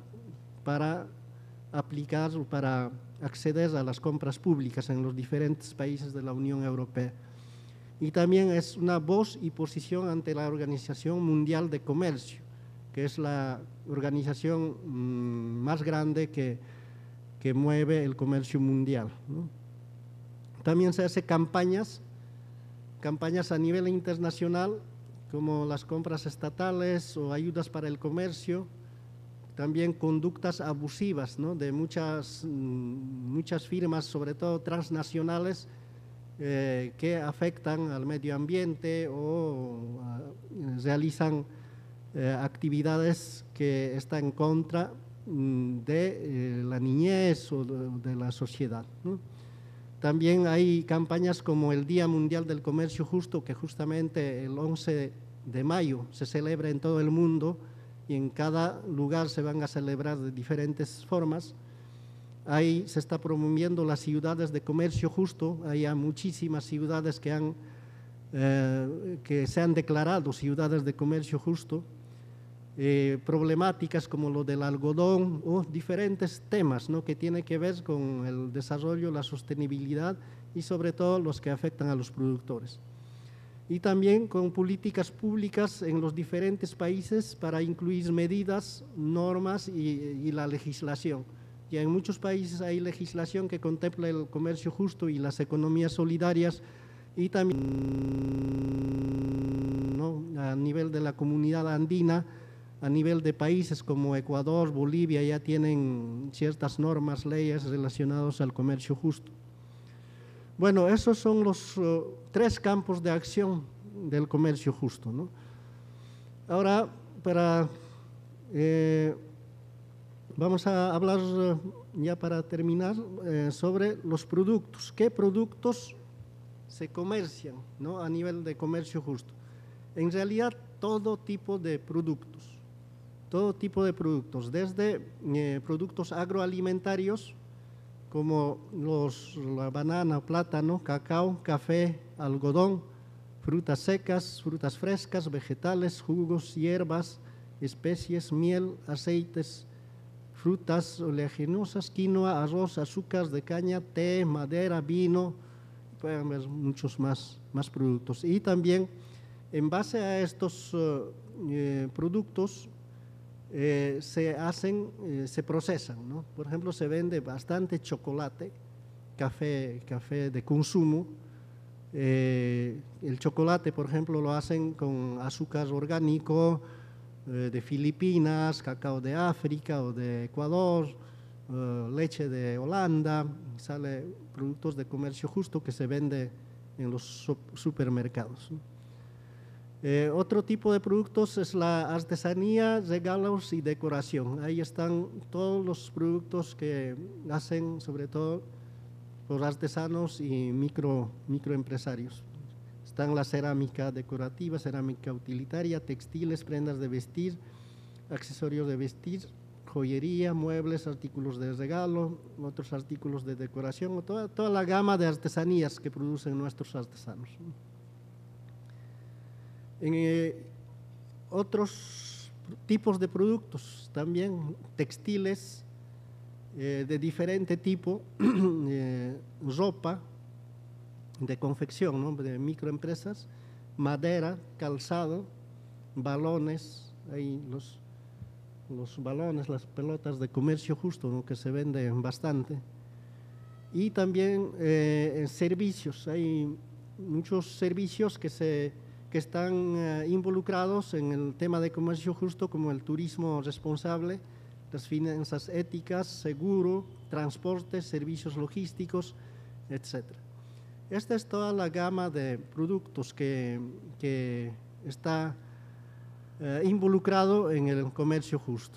aplicar o para acceder a las compras públicas en los diferentes países de la Unión Europea. Y también es una voz y posición ante la Organización Mundial de Comercio, que es la organización más grande que mueve el comercio mundial, ¿no? También se hace campañas a nivel internacional, como las compras estatales o ayudas para el comercio, también conductas abusivas, ¿no?, de muchas firmas, sobre todo transnacionales, que afectan al medio ambiente o realizan actividades que están en contra de la niñez o de la sociedad, ¿no? También hay campañas como el Día Mundial del Comercio Justo, que justamente el 11 de mayo se celebra en todo el mundo y en cada lugar se van a celebrar de diferentes formas. Ahí se está promoviendo las ciudades de comercio justo. Hay muchísimas ciudades que se han declarado ciudades de comercio justo. Problemáticas como lo del algodón o diferentes temas, ¿no?, que tienen que ver con el desarrollo, la sostenibilidad y sobre todo los que afectan a los productores. Y también con políticas públicas en los diferentes países para incluir medidas, normas y la legislación. Ya en muchos países hay legislación que contempla el comercio justo y las economías solidarias, y también, ¿no?, a nivel de la comunidad andina, a nivel de países como Ecuador, Bolivia, ya tienen ciertas normas, leyes relacionadas al comercio justo. Bueno, esos son los 3 campos de acción del comercio justo, ¿no? Ahora, vamos a hablar, ya para terminar, sobre los productos. ¿Qué productos se comercian, ¿no?, a nivel de comercio justo? En realidad, todo tipo de productos, desde productos agroalimentarios como la banana, plátano, cacao, café, algodón, frutas secas, frutas frescas, vegetales, jugos, hierbas, especies, miel, aceites, frutas oleaginosas, quinoa, arroz, azúcar de caña, té, madera, vino, pueden haber muchos más productos. Y también, en base a estos productos, se procesan, ¿no? Por ejemplo, se vende bastante chocolate, café de consumo. El chocolate, por ejemplo, lo hacen con azúcar orgánico de Filipinas, cacao de África o de Ecuador, leche de Holanda. Sale productos de comercio justo que se vende en los supermercados, ¿no? Otro tipo de productos es la artesanía, regalos y decoración. Ahí están todos los productos que hacen, sobre todo por artesanos y microempresarios. Están la cerámica decorativa, cerámica utilitaria, textiles, prendas de vestir, accesorios de vestir, joyería, muebles, artículos de regalo, otros artículos de decoración, toda la gama de artesanías que producen nuestros artesanos. En otros tipos de productos también, textiles de diferente tipo, ropa de confección, ¿no?, de microempresas, madera, calzado, balones, hay los balones, las pelotas de comercio justo, ¿no?, que se venden bastante. Y también servicios, hay muchos servicios que están involucrados en el tema de comercio justo, como el turismo responsable, las finanzas éticas, seguro, transporte, servicios logísticos, etc. Esta es toda la gama de productos que está involucrado en el comercio justo.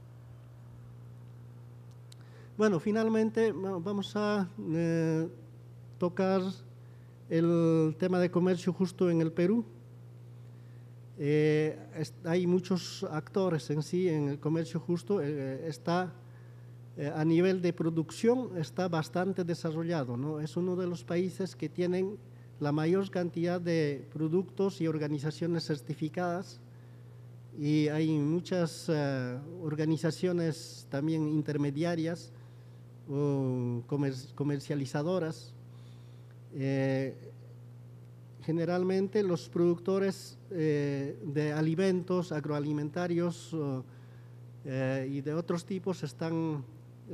Bueno, finalmente vamos a tocar el tema de comercio justo en el Perú. Hay muchos actores en sí en el comercio justo. A nivel de producción está bastante desarrollado, ¿no? Es uno de los países que tienen la mayor cantidad de productos y organizaciones certificadas y hay muchas organizaciones también intermediarias o comercializadoras. Generalmente los productores de alimentos agroalimentarios y de otros tipos están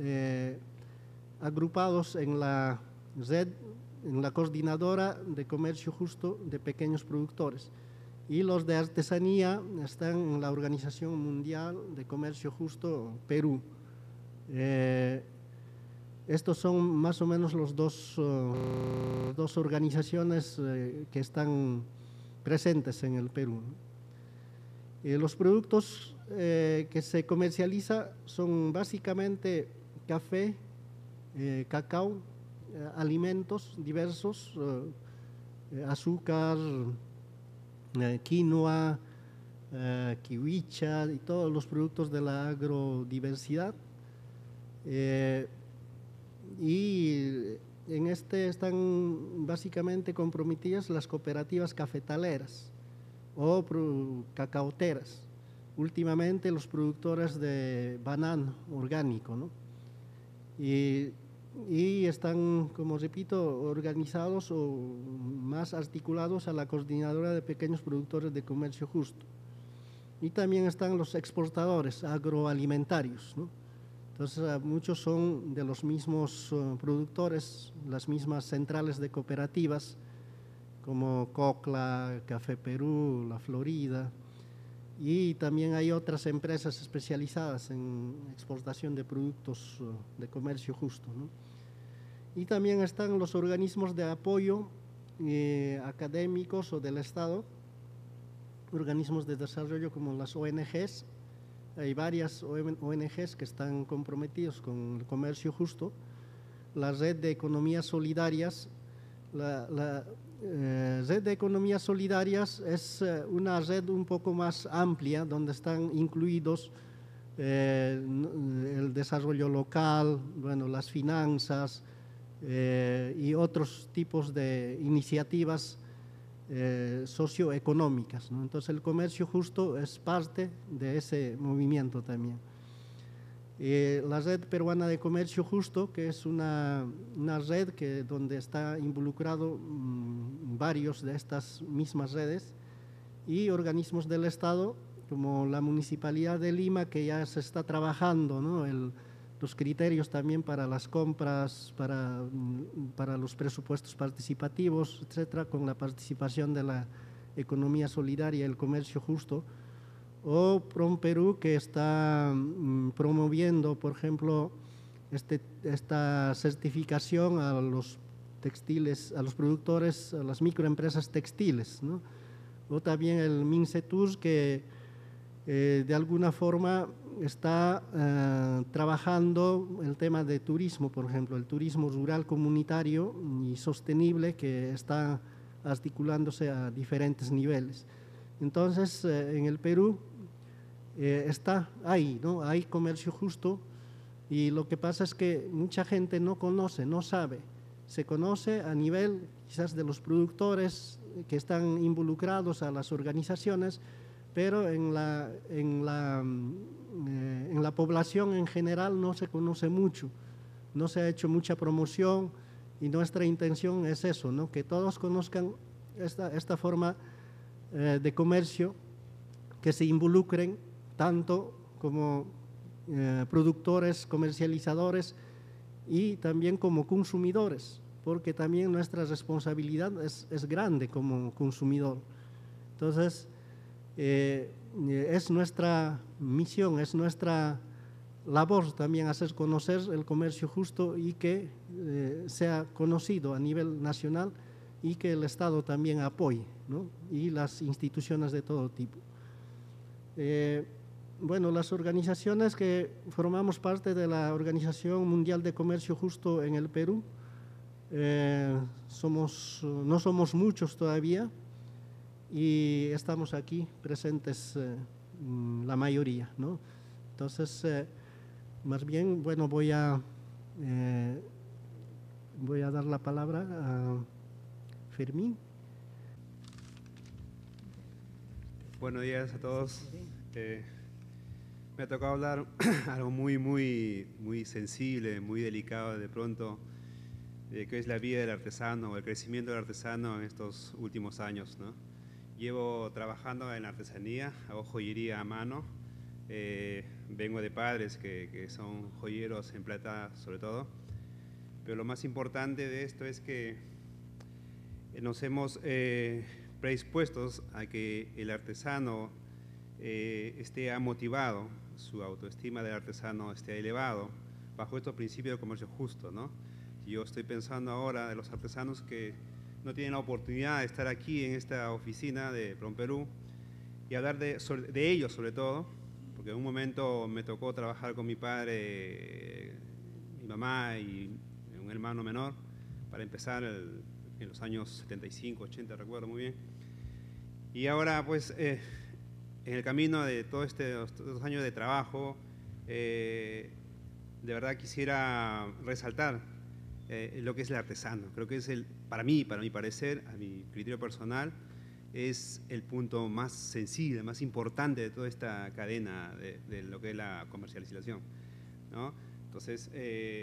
agrupados en la red, en la coordinadora de comercio justo de pequeños productores, y los de artesanía están en la Organización Mundial de Comercio Justo Perú. Estos son más o menos los dos organizaciones que están presentes en el Perú. Los productos que se comercializan son básicamente café, cacao, alimentos diversos, azúcar, quinoa, kiwicha y todos los productos de la agrodiversidad. Y en este están básicamente comprometidas las cooperativas cafetaleras o cacaoteras. Últimamente los productores de banano orgánico, ¿no? Y están, como repito, organizados o más articulados a la coordinadora de pequeños productores de comercio justo. Y también están los exportadores agroalimentarios, ¿no? Entonces, muchos son de los mismos productores, las mismas centrales de cooperativas, como Cocla, Café Perú, La Florida, y también hay otras empresas especializadas en exportación de productos de comercio justo, ¿no? Y también están los organismos de apoyo académicos o del Estado, organismos de desarrollo como las ONGs. Hay varias ONGs que están comprometidos con el comercio justo. La red de economías solidarias, la red de economías solidarias es una red un poco más amplia donde están incluidos el desarrollo local, bueno, las finanzas y otros tipos de iniciativas socioeconómicas, ¿no? Entonces el comercio justo es parte de ese movimiento también. La Red Peruana de Comercio Justo, que es una red donde está involucrado varios de estas mismas redes y organismos del Estado, como la Municipalidad de Lima, que ya se está trabajando, ¿no? Los criterios también para las compras, para los presupuestos participativos, etcétera, con la participación de la economía solidaria y el comercio justo. O PROMPERÚ, que está promoviendo, por ejemplo, esta certificación a los textiles, a los productores, a las microempresas textiles, ¿no? O también el MINCETUR, que de alguna forma está trabajando el tema de turismo, por ejemplo, el turismo rural comunitario y sostenible, que está articulándose a diferentes niveles. Entonces, en el Perú está ahí, ¿no? Hay comercio justo, y lo que pasa es que mucha gente no conoce, no sabe. Se conoce a nivel quizás de los productores que están involucrados, a las organizaciones, pero en la población en general no se conoce mucho, no se ha hecho mucha promoción, y nuestra intención es eso, ¿no? Que todos conozcan esta forma de comercio, que se involucren tanto como productores, comercializadores y también como consumidores, porque también nuestra responsabilidad es grande como consumidor. Entonces, es nuestra misión, es nuestra labor también hacer conocer el comercio justo y que sea conocido a nivel nacional, y que el Estado también apoye, ¿no? Y las instituciones de todo tipo. Bueno, las organizaciones que formamos parte de la Organización Mundial de Comercio Justo en el Perú, no somos muchos todavía, y estamos aquí presentes la mayoría, ¿no? Entonces, más bien, bueno, voy a dar la palabra a Fermín. Buenos días a todos. Me ha tocado hablar algo muy sensible, muy delicado de pronto, de qué es la vida del artesano o el crecimiento del artesano en estos últimos años, ¿no? Llevo trabajando en la artesanía, hago joyería a mano, vengo de padres que son joyeros en plata sobre todo, pero lo más importante de esto es que nos hemos predispuestos a que el artesano esté motivado, su autoestima del artesano esté elevado, bajo estos principios de comercio justo, ¿no? Yo estoy pensando ahora de los artesanos que no tienen la oportunidad de estar aquí en esta oficina de PROMPERÚ y hablar de ellos sobre todo, porque en un momento me tocó trabajar con mi padre, mi mamá y un hermano menor, para empezar en los años 75, 80, recuerdo muy bien. Y ahora pues en el camino de todos estos años de trabajo, de verdad quisiera resaltar lo que es el artesano. Creo que es para mi parecer, a mi criterio personal, es el punto más sensible, más importante de toda esta cadena de lo que es la comercialización, ¿no? Entonces,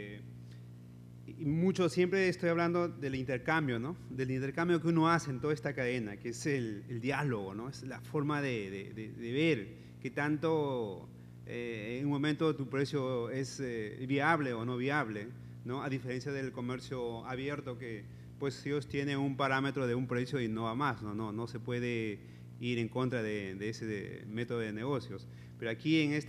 siempre estoy hablando del intercambio, ¿no? Del intercambio que uno hace en toda esta cadena, que es el diálogo, ¿no? Es la forma de ver qué tanto en un momento tu precio es viable o no viable, ¿no? A diferencia del comercio abierto que pues ellos tienen un parámetro de un precio y no va más, no se puede ir en contra de ese método de negocios. Pero aquí en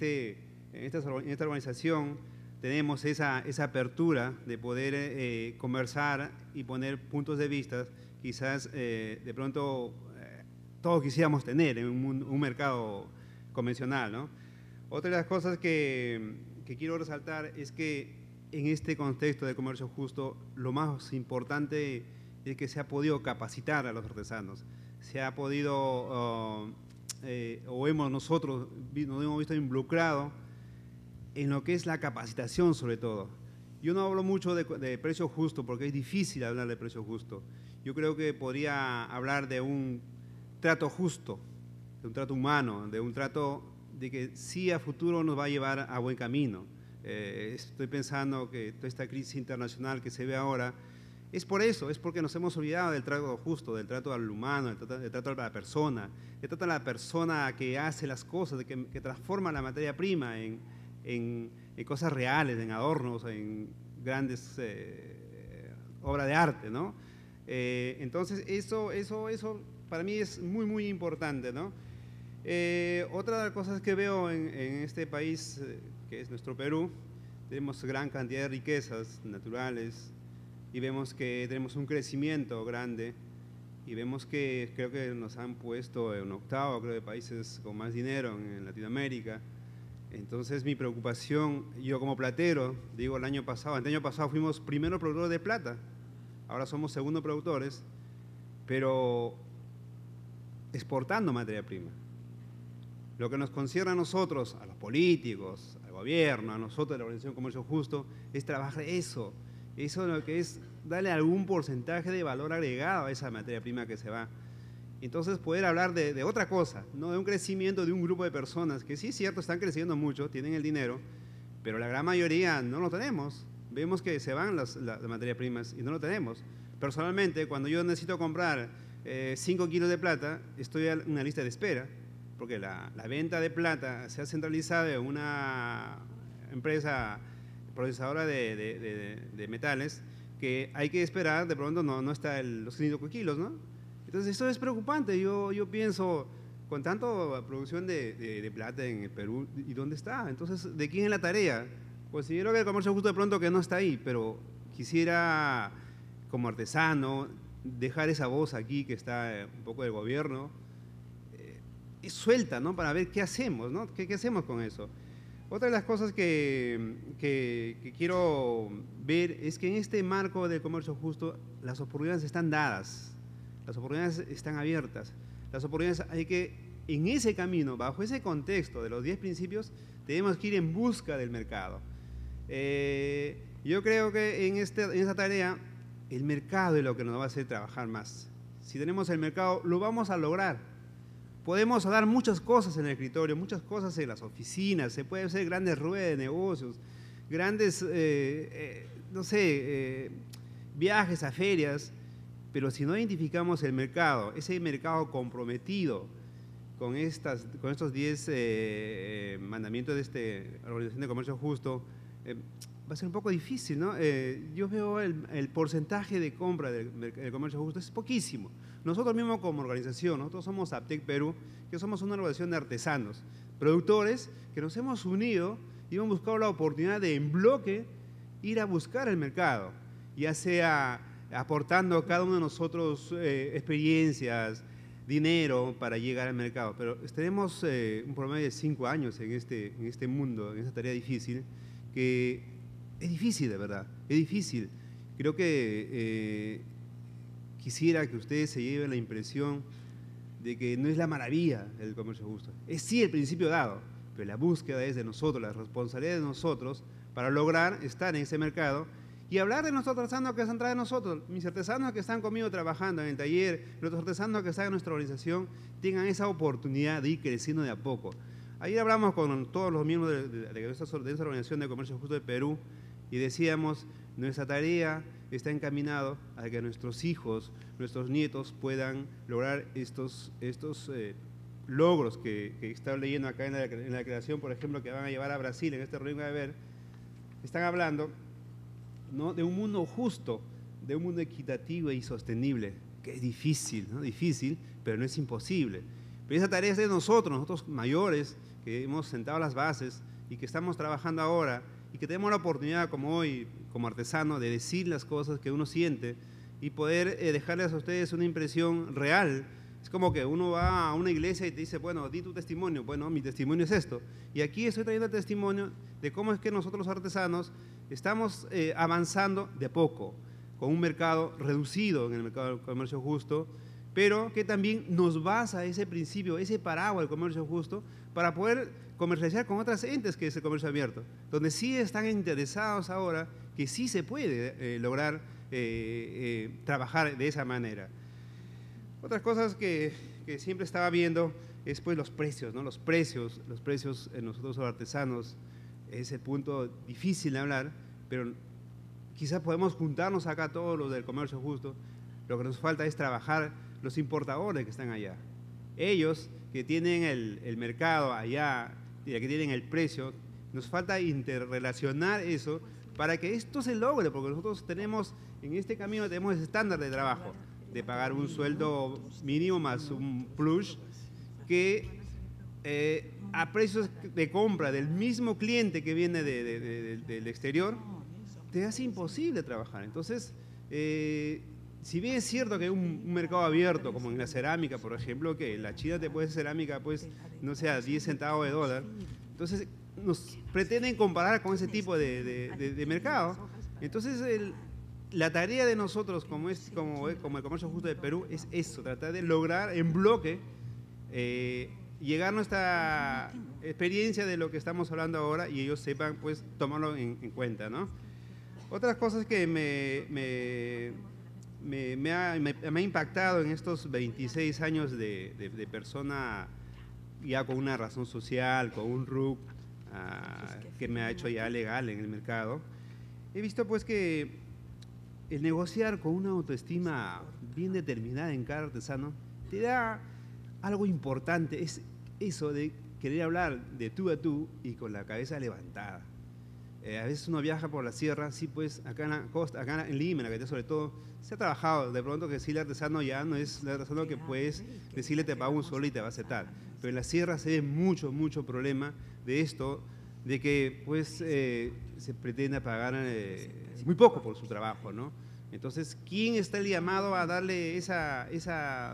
esta organización tenemos esa apertura de poder conversar y poner puntos de vista, quizás de pronto todos quisiéramos tener en un mercado convencional, ¿no? Otra de las cosas que quiero resaltar es que en este contexto de comercio justo, lo más importante es que se ha podido capacitar a los artesanos, se ha podido, nosotros nos hemos visto involucrados en lo que es la capacitación sobre todo. Yo no hablo mucho de precio justo porque es difícil hablar de precio justo. Yo creo que podría hablar de un trato justo, de un trato humano, de un trato de que sí a futuro nos va a llevar a buen camino. Estoy pensando que toda esta crisis internacional que se ve ahora es por eso, es porque nos hemos olvidado del trato justo, del trato al humano, del trato a la persona, del trato a la persona que hace las cosas, que transforma la materia prima en cosas reales, en adornos, en grandes obras de arte, ¿no? Entonces eso para mí es muy importante, ¿no? Otra de las cosas que veo en este país, que es nuestro Perú, tenemos gran cantidad de riquezas naturales y vemos que tenemos un crecimiento grande y vemos que creo que nos han puesto en octavo, creo, de países con más dinero en Latinoamérica. Entonces mi preocupación, yo como platero, digo el año pasado fuimos primero productores de plata, ahora somos segundo productores, pero exportando materia prima. Lo que nos concierne a nosotros, a los políticos, al gobierno, a nosotros de la Organización de Comercio Justo, es trabajar eso lo que es darle algún porcentaje de valor agregado a esa materia prima que se va. Entonces poder hablar de otra cosa, no de un crecimiento de un grupo de personas que sí es cierto, están creciendo mucho, tienen el dinero, pero la gran mayoría no lo tenemos. Vemos que se van las materias primas y no lo tenemos. Personalmente, cuando yo necesito comprar 5 kilos de plata, estoy en una lista de espera, porque la venta de plata se ha centralizado en una empresa procesadora de metales que hay que esperar, de pronto no está los 5 kilos, ¿no? Entonces eso es preocupante. Yo pienso, con tanta producción de plata en el Perú, ¿y dónde está? Entonces, ¿de quién es la tarea? Pues yo creo que el comercio justo de pronto que no está ahí, pero quisiera como artesano dejar esa voz aquí que está un poco del gobierno, suelta, ¿no? Para ver qué hacemos, ¿no? ¿Qué hacemos con eso? Otra de las cosas que quiero ver es que en este marco del comercio justo las oportunidades están dadas, las oportunidades están abiertas, las oportunidades hay que, en ese camino, bajo ese contexto de los 10 principios, tenemos que ir en busca del mercado. Yo creo que en esta tarea el mercado es lo que nos va a hacer trabajar más. Si tenemos el mercado, lo vamos a lograr. podemos dar muchas cosas en el escritorio, muchas cosas en las oficinas, se puede hacer grandes ruedas de negocios, grandes, no sé, viajes a ferias, pero si no identificamos el mercado, ese mercado comprometido con estos 10 mandamientos de esta Organización de Comercio Justo, va a ser un poco difícil, ¿no? Yo veo el porcentaje de compra del comercio justo, es poquísimo. Nosotros mismos como organización, nosotros somos APTEC Perú, que somos una organización de artesanos, productores que nos hemos unido y hemos buscado la oportunidad de en bloque ir a buscar el mercado, ya sea aportando cada uno de nosotros experiencias, dinero para llegar al mercado. Pero tenemos un promedio de 5 años en este mundo, en esta tarea difícil, que es difícil, de verdad, es difícil. Creo que quisiera que ustedes se lleven la impresión de que no es la maravilla el comercio justo. Es sí el principio dado, pero la búsqueda es de nosotros, la responsabilidad de nosotros para lograr estar en ese mercado y hablar de nuestros artesanos que están atrás de nosotros. Mis artesanos que están conmigo trabajando en el taller, los artesanos que están en nuestra organización, tengan esa oportunidad de ir creciendo de a poco. Ayer hablamos con todos los miembros de esta Organización de Comercio Justo de Perú y decíamos, nuestra tarea está encaminado a que nuestros hijos, nuestros nietos puedan lograr estos logros que están leyendo acá en la creación, por ejemplo, que van a llevar a Brasil en este reunión de ver. Están hablando, ¿no?, de un mundo justo, de un mundo equitativo y sostenible, que es difícil, ¿no? Difícil, pero no es imposible. Pero esa tarea es de nosotros mayores, que hemos sentado las bases y que estamos trabajando ahora y que tenemos la oportunidad, como hoy, como artesano, de decir las cosas que uno siente y poder dejarles a ustedes una impresión real. Es como que uno va a una iglesia y te dice, bueno, di tu testimonio. Bueno, mi testimonio es esto. Y aquí estoy trayendo el testimonio de cómo es que nosotros los artesanos estamos avanzando de poco, con un mercado reducido en el mercado del comercio justo, pero que también nos basa ese principio, ese paraguas del comercio justo, para poder comercializar con otras entes que es el comercio abierto, donde sí están interesados ahora que sí se puede lograr trabajar de esa manera. Otras cosas que siempre estaba viendo es pues los precios, ¿no? Los precios nosotros los artesanos, es el punto difícil de hablar, pero quizás podemos juntarnos acá todos los del comercio justo. Lo que nos falta es trabajar los importadores que están allá. Ellos que tienen el mercado allá, que tienen el precio, nos falta interrelacionar eso para que esto se logre, porque nosotros tenemos, en este camino tenemos ese estándar de trabajo, de pagar un sueldo mínimo más un plus, que a precios de compra del mismo cliente que viene del exterior, te hace imposible trabajar. Entonces, si bien es cierto que hay un mercado abierto, como en la cerámica, por ejemplo, que la China te puede hacer cerámica, pues, no sé, a 10 centavos de dólar, entonces nos pretenden comparar con ese tipo de mercado. Entonces, la tarea de nosotros, como el Comercio Justo de Perú, es eso, tratar de lograr en bloque llegar a nuestra experiencia de lo que estamos hablando ahora y ellos sepan, pues, tomarlo en cuenta, ¿no? Otras cosas que me ha impactado en estos 26 años de persona ya con una razón social, con un RUC que me ha hecho ya legal en el mercado, he visto pues que el negociar con una autoestima bien determinada en cada artesano te da algo importante, es eso de querer hablar de tú a tú y con la cabeza levantada. A veces uno viaja por la sierra, sí, pues acá en la costa, acá en Lima, en la capital sobre todo, se ha trabajado de pronto que decirle al artesano ya no es el artesano que puedes decirle te pago un sueldo y te va a aceptar. Pero en la sierra se ve mucho problema de esto, de que pues se pretende pagar muy poco por su trabajo, ¿no? Entonces, ¿quién está el llamado a darle ese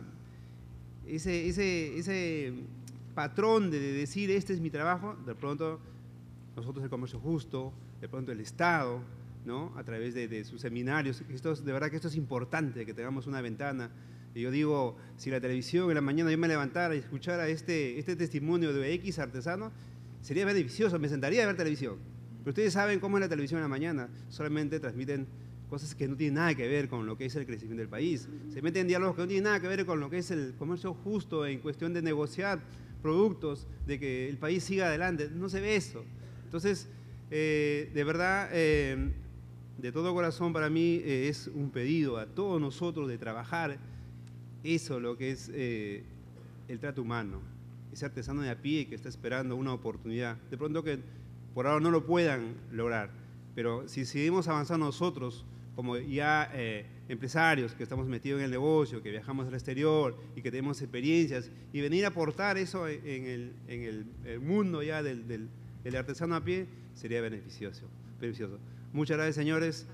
patrón de decir este es mi trabajo? De pronto nosotros el Comercio Justo, de pronto el Estado, ¿no?, a través de sus seminarios. De verdad que esto es importante, que tengamos una ventana. Y yo digo, si la televisión en la mañana yo me levantara y escuchara este testimonio de X artesano, sería beneficioso, me sentaría a ver televisión. Pero ustedes saben cómo es la televisión en la mañana, solamente transmiten cosas que no tienen nada que ver con lo que es el crecimiento del país. Se meten en diálogos que no tienen nada que ver con lo que es el comercio justo en cuestión de negociar productos, de que el país siga adelante. No se ve eso. Entonces, de verdad, de todo corazón para mí es un pedido a todos nosotros de trabajar eso, lo que es el trato humano, ese artesano de a pie que está esperando una oportunidad. De pronto que por ahora no lo puedan lograr, pero si seguimos avanzando nosotros, como ya empresarios que estamos metidos en el negocio, que viajamos al exterior y que tenemos experiencias, y venir a aportar eso en el mundo ya del artesano a pie, sería beneficioso. Muchas gracias, señores.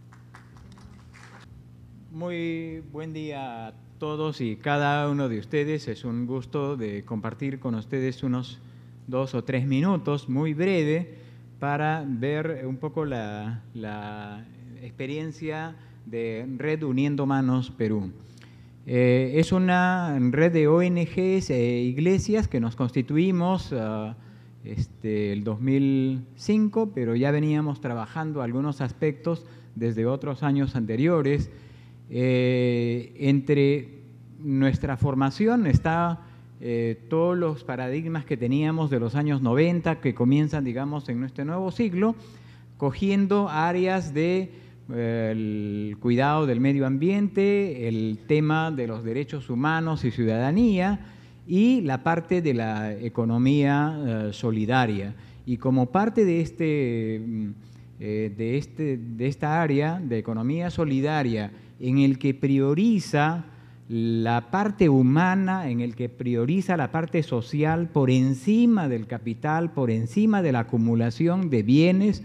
Muy buen día a todos y cada uno de ustedes. Es un gusto de compartir con ustedes unos 2 o 3 minutos, muy breve, para ver un poco la experiencia de Red Uniendo Manos Perú. Es una red de ONGs e iglesias que nos constituimos el 2005, pero ya veníamos trabajando algunos aspectos desde otros años anteriores. Entre nuestra formación está todos los paradigmas que teníamos de los años 90, que comienzan, digamos, en este nuevo siglo, cogiendo áreas de el cuidado del medio ambiente, el tema de los derechos humanos y ciudadanía y la parte de la economía solidaria. Y como parte de esta área de economía solidaria, en el que prioriza la parte humana, en el que prioriza la parte social por encima del capital, por encima de la acumulación de bienes,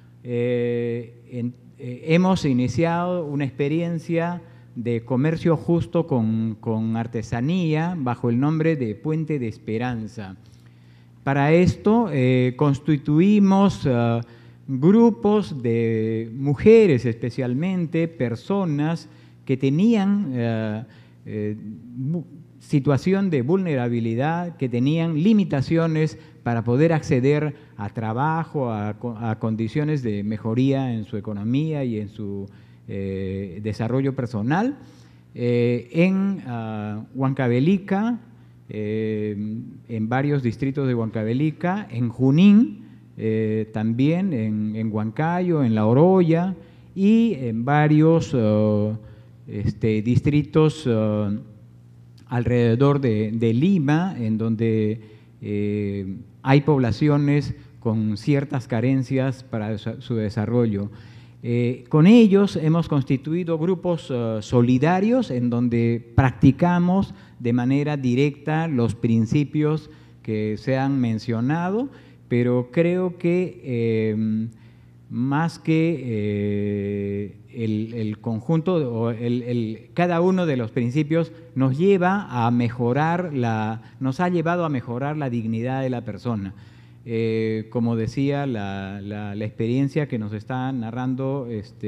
hemos iniciado una experiencia de comercio justo con artesanía bajo el nombre de Puente de Esperanza. Para esto constituimos grupos de mujeres, especialmente personas que tenían situación de vulnerabilidad, que tenían limitaciones para poder acceder a trabajo, a condiciones de mejoría en su economía y en su desarrollo personal. En Huancavelica, en varios distritos de Huancavelica, en Junín, también en Huancayo, en La Oroya y en varios distritos alrededor de Lima, en donde hay poblaciones con ciertas carencias para su desarrollo. Con ellos hemos constituido grupos solidarios en donde practicamos de manera directa los principios que se han mencionado, pero creo que más que el conjunto o cada uno de los principios nos lleva a mejorar nos ha llevado a mejorar la dignidad de la persona. Como decía, la experiencia que nos está narrando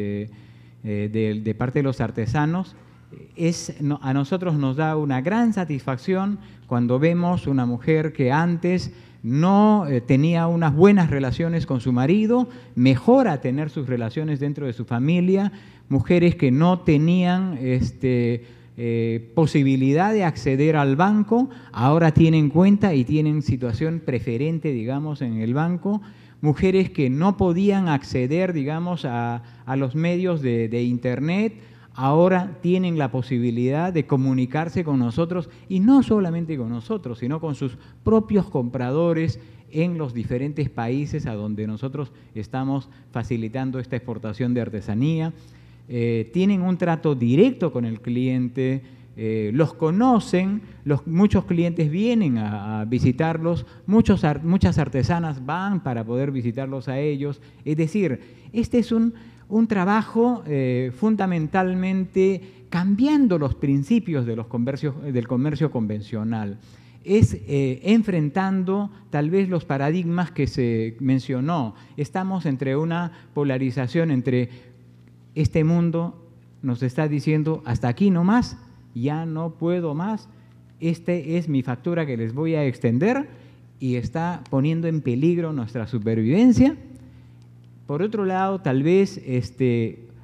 de parte de los artesanos, a nosotros nos da una gran satisfacción cuando vemos una mujer que antes no tenía unas buenas relaciones con su marido, mejora tener sus relaciones dentro de su familia, mujeres que no tenían posibilidad de acceder al banco, ahora tienen cuenta y tienen situación preferente, digamos, en el banco, mujeres que no podían acceder, digamos, a los medios de Internet, ahora tienen la posibilidad de comunicarse con nosotros, y no solamente con nosotros, sino con sus propios compradores en los diferentes países a donde nosotros estamos facilitando esta exportación de artesanía. Tienen un trato directo con el cliente, los conocen, muchos clientes vienen a visitarlos, muchas artesanas van para poder visitarlos a ellos. Es decir, este es un trabajo fundamentalmente cambiando los principios del comercio convencional. Es enfrentando tal vez los paradigmas que se mencionó. Estamos entre una polarización entre este mundo nos está diciendo hasta aquí no más, ya no puedo más, esta es mi factura que les voy a extender y está poniendo en peligro nuestra supervivencia. Por otro lado, tal vez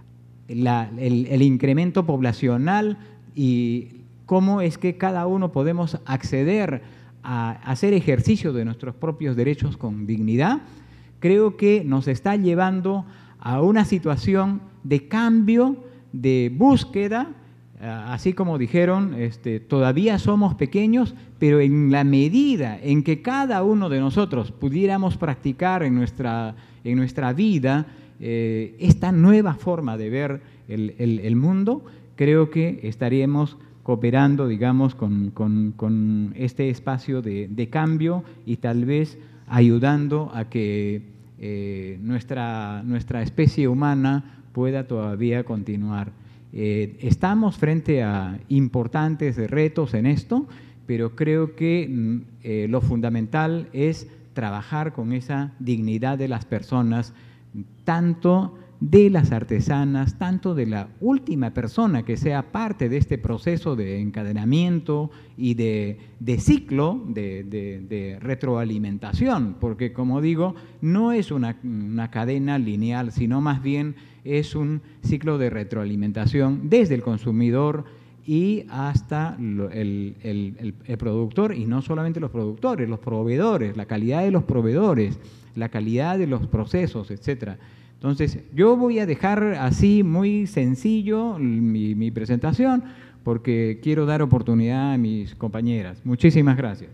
el incremento poblacional y cómo es que cada uno podemos acceder a hacer ejercicio de nuestros propios derechos con dignidad, creo que nos está llevando a una situación de cambio, de búsqueda. Así como dijeron, todavía somos pequeños, pero en la medida en que cada uno de nosotros pudiéramos practicar en nuestra vida esta nueva forma de ver el mundo, creo que estaríamos cooperando, digamos, con este espacio de cambio y tal vez ayudando a que nuestra especie humana pueda todavía continuar. Estamos frente a importantes retos en esto, pero creo que lo fundamental es trabajar con esa dignidad de las personas, tanto de las artesanas, tanto de la última persona que sea parte de este proceso de encadenamiento y de ciclo de retroalimentación, porque como digo, no es una cadena lineal, sino más bien es un ciclo de retroalimentación desde el consumidor y hasta el productor, y no solamente los productores, los proveedores, la calidad de los proveedores, la calidad de los procesos, etcétera. Entonces, yo voy a dejar así muy sencillo mi presentación porque quiero dar oportunidad a mis compañeras. Muchísimas gracias.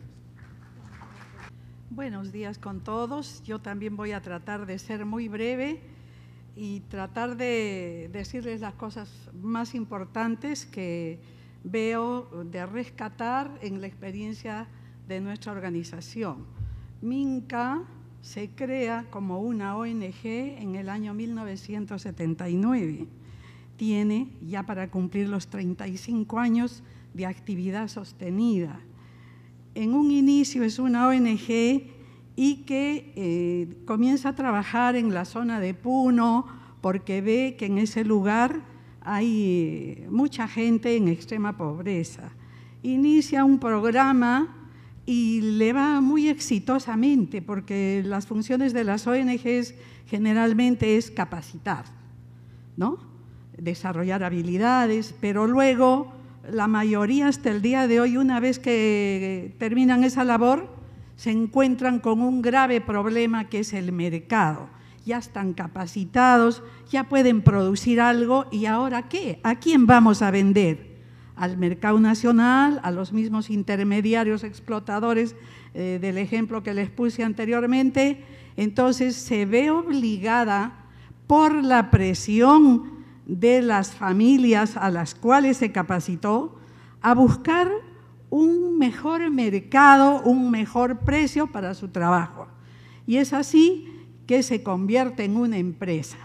Buenos días con todos. Yo también voy a tratar de ser muy breve y tratar de decirles las cosas más importantes que veo de rescatar en la experiencia de nuestra organización. Minca se crea como una ONG en el año 1979. Tiene ya para cumplir los 35 años de actividad sostenida. En un inicio es una ONG y que comienza a trabajar en la zona de Puno porque ve que en ese lugar hay mucha gente en extrema pobreza. Inicia un programa y le va muy exitosamente porque las funciones de las ONGs generalmente es capacitar, ¿no? Desarrollar habilidades, pero luego la mayoría hasta el día de hoy, una vez que terminan esa labor, se encuentran con un grave problema que es el mercado. Ya están capacitados, ya pueden producir algo y ¿ahora qué? ¿A quién vamos a vender? Al mercado nacional, a los mismos intermediarios explotadores del ejemplo que les puse anteriormente. Entonces se ve obligada por la presión de las familias a las cuales se capacitó a buscar un mejor mercado, un mejor precio para su trabajo. Y es así que se convierte en una empresa.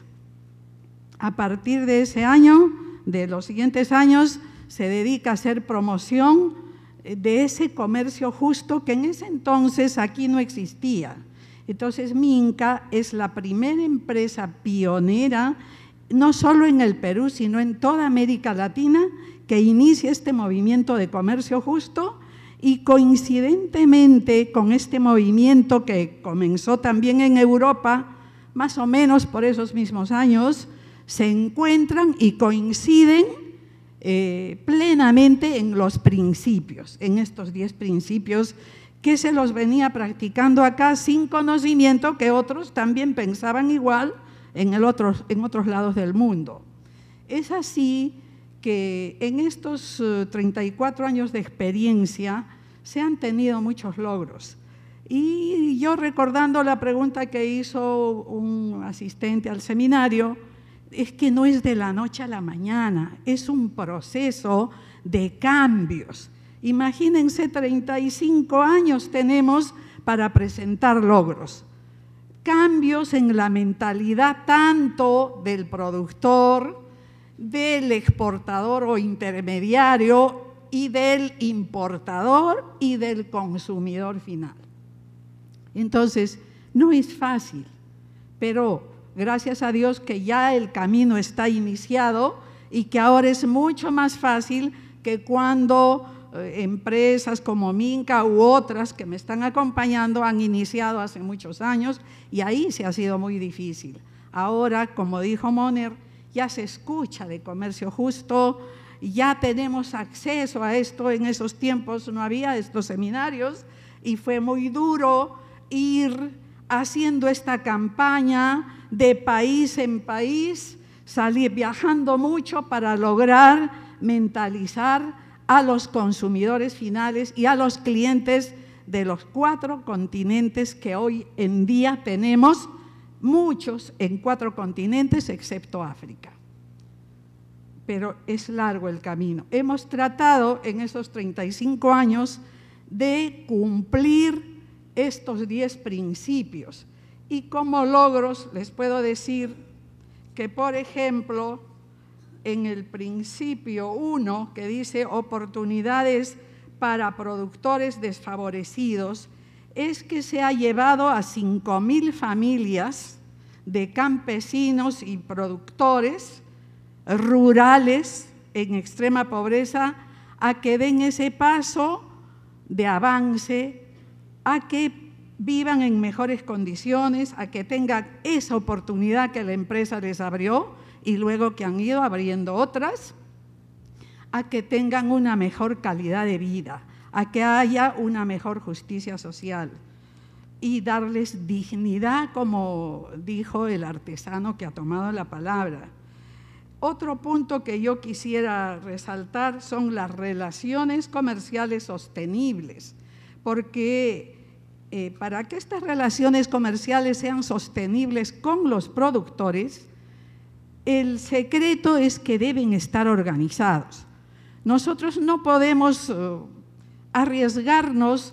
A partir de ese año, de los siguientes años, se dedica a hacer promoción de ese comercio justo que en ese entonces aquí no existía. Entonces Minca es la primera empresa pionera, no solo en el Perú, sino en toda América Latina, que inicia este movimiento de comercio justo y coincidentemente con este movimiento que comenzó también en Europa, más o menos por esos mismos años, se encuentran y coinciden plenamente en los principios, en estos 10 principios que se los venía practicando acá sin conocimiento que otros también pensaban igual en otros lados del mundo. Es así que en estos 34 años de experiencia se han tenido muchos logros. Y yo recordando la pregunta que hizo un asistente al seminario, es que no es de la noche a la mañana, es un proceso de cambios. Imagínense, 35 años tenemos para presentar logros. Cambios en la mentalidad tanto del productor, del exportador o intermediario y del importador y del consumidor final. Entonces, no es fácil, pero gracias a Dios que ya el camino está iniciado y que ahora es mucho más fácil que cuando empresas como Minca u otras que me están acompañando han iniciado hace muchos años y ahí se ha sido muy difícil. Ahora, como dijo Moner, ya se escucha de comercio justo, ya tenemos acceso a esto. En esos tiempos no había estos seminarios y fue muy duro ir haciendo esta campaña de país en país, salir viajando mucho para lograr mentalizar a los consumidores finales y a los clientes de los 4 continentes que hoy en día tenemos, muchos en 4 continentes excepto África. Pero es largo el camino. Hemos tratado en esos 35 años de cumplir estos 10 principios. Y como logros les puedo decir que, por ejemplo, en el principio 1, que dice oportunidades para productores desfavorecidos, es que se ha llevado a 5.000 familias de campesinos y productores rurales en extrema pobreza a que den ese paso de avance, a que vivan en mejores condiciones, a que tengan esa oportunidad que la empresa les abrió y luego que han ido abriendo otras, a que tengan una mejor calidad de vida, a que haya una mejor justicia social y darles dignidad, como dijo el artesano que ha tomado la palabra. Otro punto que yo quisiera resaltar son las relaciones comerciales sostenibles, porque para que estas relaciones comerciales sean sostenibles con los productores, el secreto es que deben estar organizados. Nosotros no podemos arriesgarnos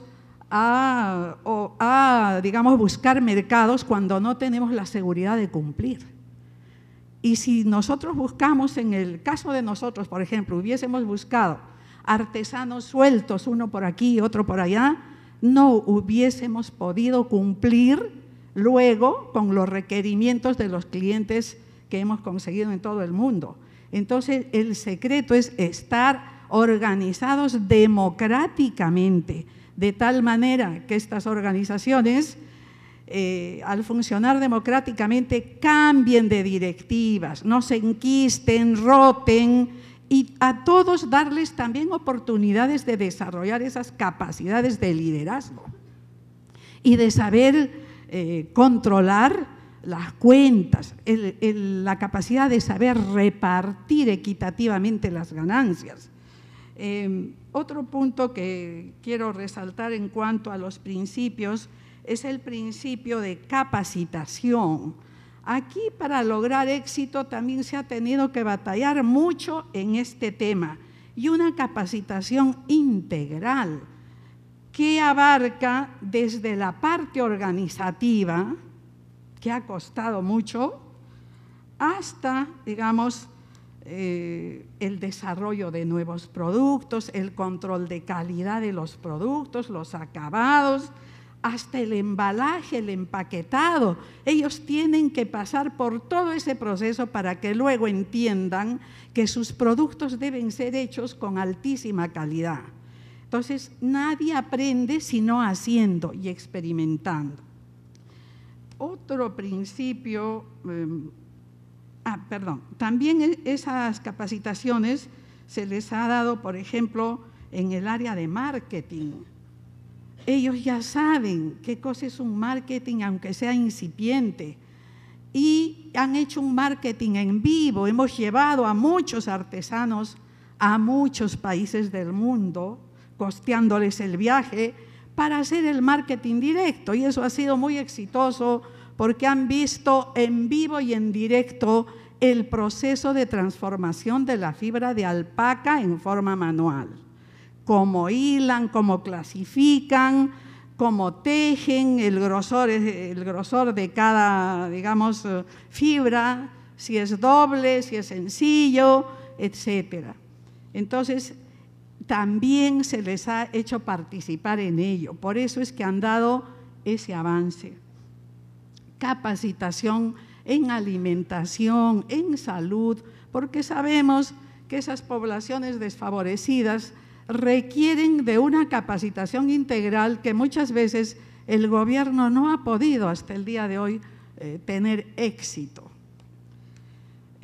digamos, buscar mercados cuando no tenemos la seguridad de cumplir. Y si nosotros buscamos, en el caso de nosotros, por ejemplo, hubiésemos buscado artesanos sueltos, uno por aquí, otro por allá, no hubiésemos podido cumplir luego con los requerimientos de los clientes que hemos conseguido en todo el mundo. Entonces, el secreto es estar organizados democráticamente, de tal manera que estas organizaciones, al funcionar democráticamente, cambien de directivas, no se enquisten, roten, y a todos darles también oportunidades de desarrollar esas capacidades de liderazgo y de saber controlar las cuentas, la capacidad de saber repartir equitativamente las ganancias. Otro punto que quiero resaltar en cuanto a los principios es el principio de capacitación. Aquí, para lograr éxito, también se ha tenido que batallar mucho en este tema, y una capacitación integral que abarca desde la parte organizativa, que ha costado mucho, hasta, digamos, el desarrollo de nuevos productos, el control de calidad de los productos, los acabados, hasta el embalaje, el empaquetado. Ellos tienen que pasar por todo ese proceso para que luego entiendan que sus productos deben ser hechos con altísima calidad. Entonces, nadie aprende sino haciendo y experimentando. Otro principio, también esas capacitaciones se les ha dado, por ejemplo, en el área de marketing. Ellos ya saben qué cosa es un marketing, aunque sea incipiente, y han hecho un marketing en vivo. Hemos llevado a muchos artesanos a muchos países del mundo, costeándoles el viaje para hacer el marketing directo, y eso ha sido muy exitoso porque han visto en vivo y en directo el proceso de transformación de la fibra de alpaca en forma manual. Cómo hilan, cómo clasifican, cómo tejen, el grosor de cada, digamos, fibra, si es doble, si es sencillo, etcétera. Entonces, también se les ha hecho participar en ello. Por eso es que han dado ese avance. Capacitación en alimentación, en salud, porque sabemos que esas poblaciones desfavorecidas requieren de una capacitación integral que muchas veces el gobierno no ha podido hasta el día de hoy tener éxito.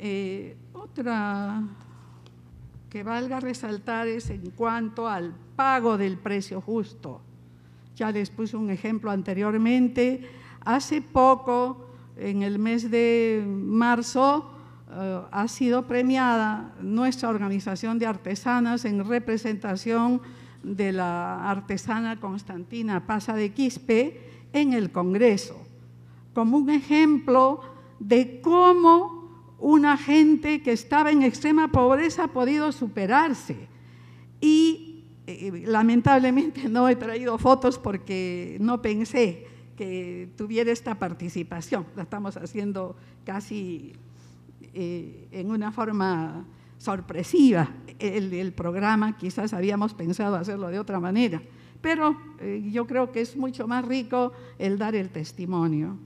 Otra que valga resaltar es en cuanto al pago del precio justo. Ya les puse un ejemplo anteriormente. Hace poco, en el mes de marzo, ha sido premiada nuestra organización de artesanas en representación de la artesana Constantina Paza de Quispe en el Congreso, como un ejemplo de cómo una gente que estaba en extrema pobreza ha podido superarse. Y lamentablemente no he traído fotos porque no pensé que tuviera esta participación. La estamos haciendo casi en una forma sorpresiva. El programa quizás habíamos pensado hacerlo de otra manera, pero yo creo que es mucho más rico el dar el testimonio.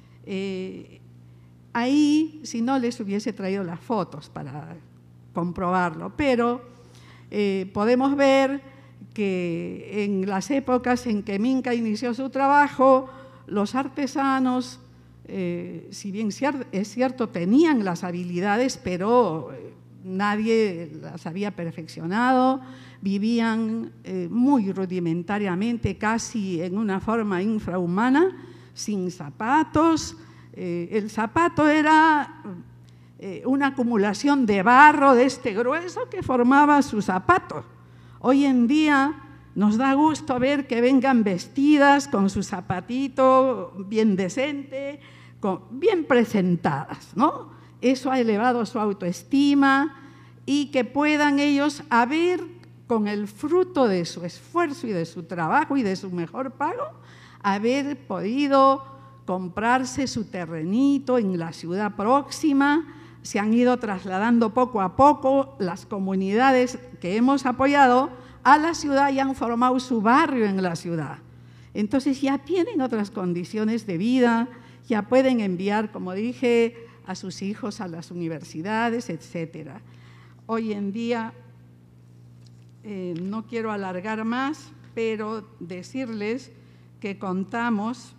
Ahí, si no, les hubiese traído las fotos para comprobarlo, pero podemos ver que en las épocas en que Minca inició su trabajo, los artesanos, si bien es cierto, tenían las habilidades, pero nadie las había perfeccionado, vivían muy rudimentariamente, casi en una forma infrahumana, sin zapatos. El zapato era una acumulación de barro de este grueso que formaba su zapato. Hoy en día nos da gusto ver que vengan vestidas con su zapatito bien decente, bien presentadas, ¿no? Eso ha elevado su autoestima y que puedan ellos haber, con el fruto de su esfuerzo y de su trabajo y de su mejor pago, haber podido comprarse su terrenito en la ciudad próxima. Se han ido trasladando poco a poco las comunidades que hemos apoyado a la ciudad y han formado su barrio en la ciudad. Entonces ya tienen otras condiciones de vida, ya pueden enviar, como dije, a sus hijos a las universidades, etcétera. Hoy en día, no quiero alargar más, pero decirles que contamos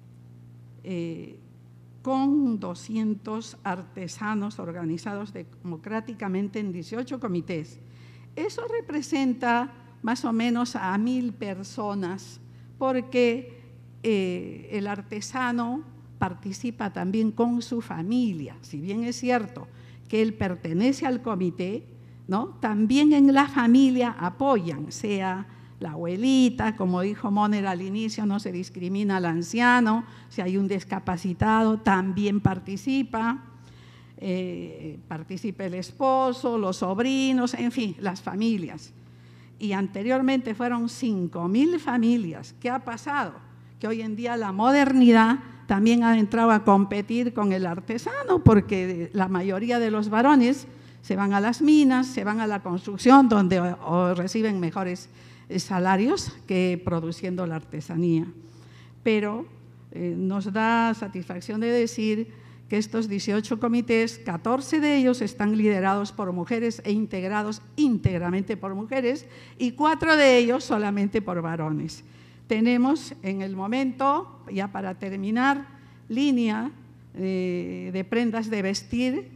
con 200 artesanos organizados democráticamente en 18 comités. Eso representa más o menos a 1000 personas, porque el artesano participa también con su familia. Si bien es cierto que él pertenece al comité, ¿no?, también en la familia apoyan, sea la abuelita, como dijo Moner al inicio, no se discrimina al anciano, si hay un discapacitado también participa, participa el esposo, los sobrinos, en fin, las familias. Y anteriormente fueron 5000 familias. ¿Qué ha pasado? Que hoy en día la modernidad también ha entrado a competir con el artesano, porque la mayoría de los varones se van a las minas, se van a la construcción, donde reciben mejores salarios que produciendo la artesanía. Pero nos da satisfacción de decir que estos 18 comités, 14 de ellos están liderados por mujeres e integrados íntegramente por mujeres y 4 de ellos solamente por varones. Tenemos en el momento, ya para terminar, línea de prendas de vestir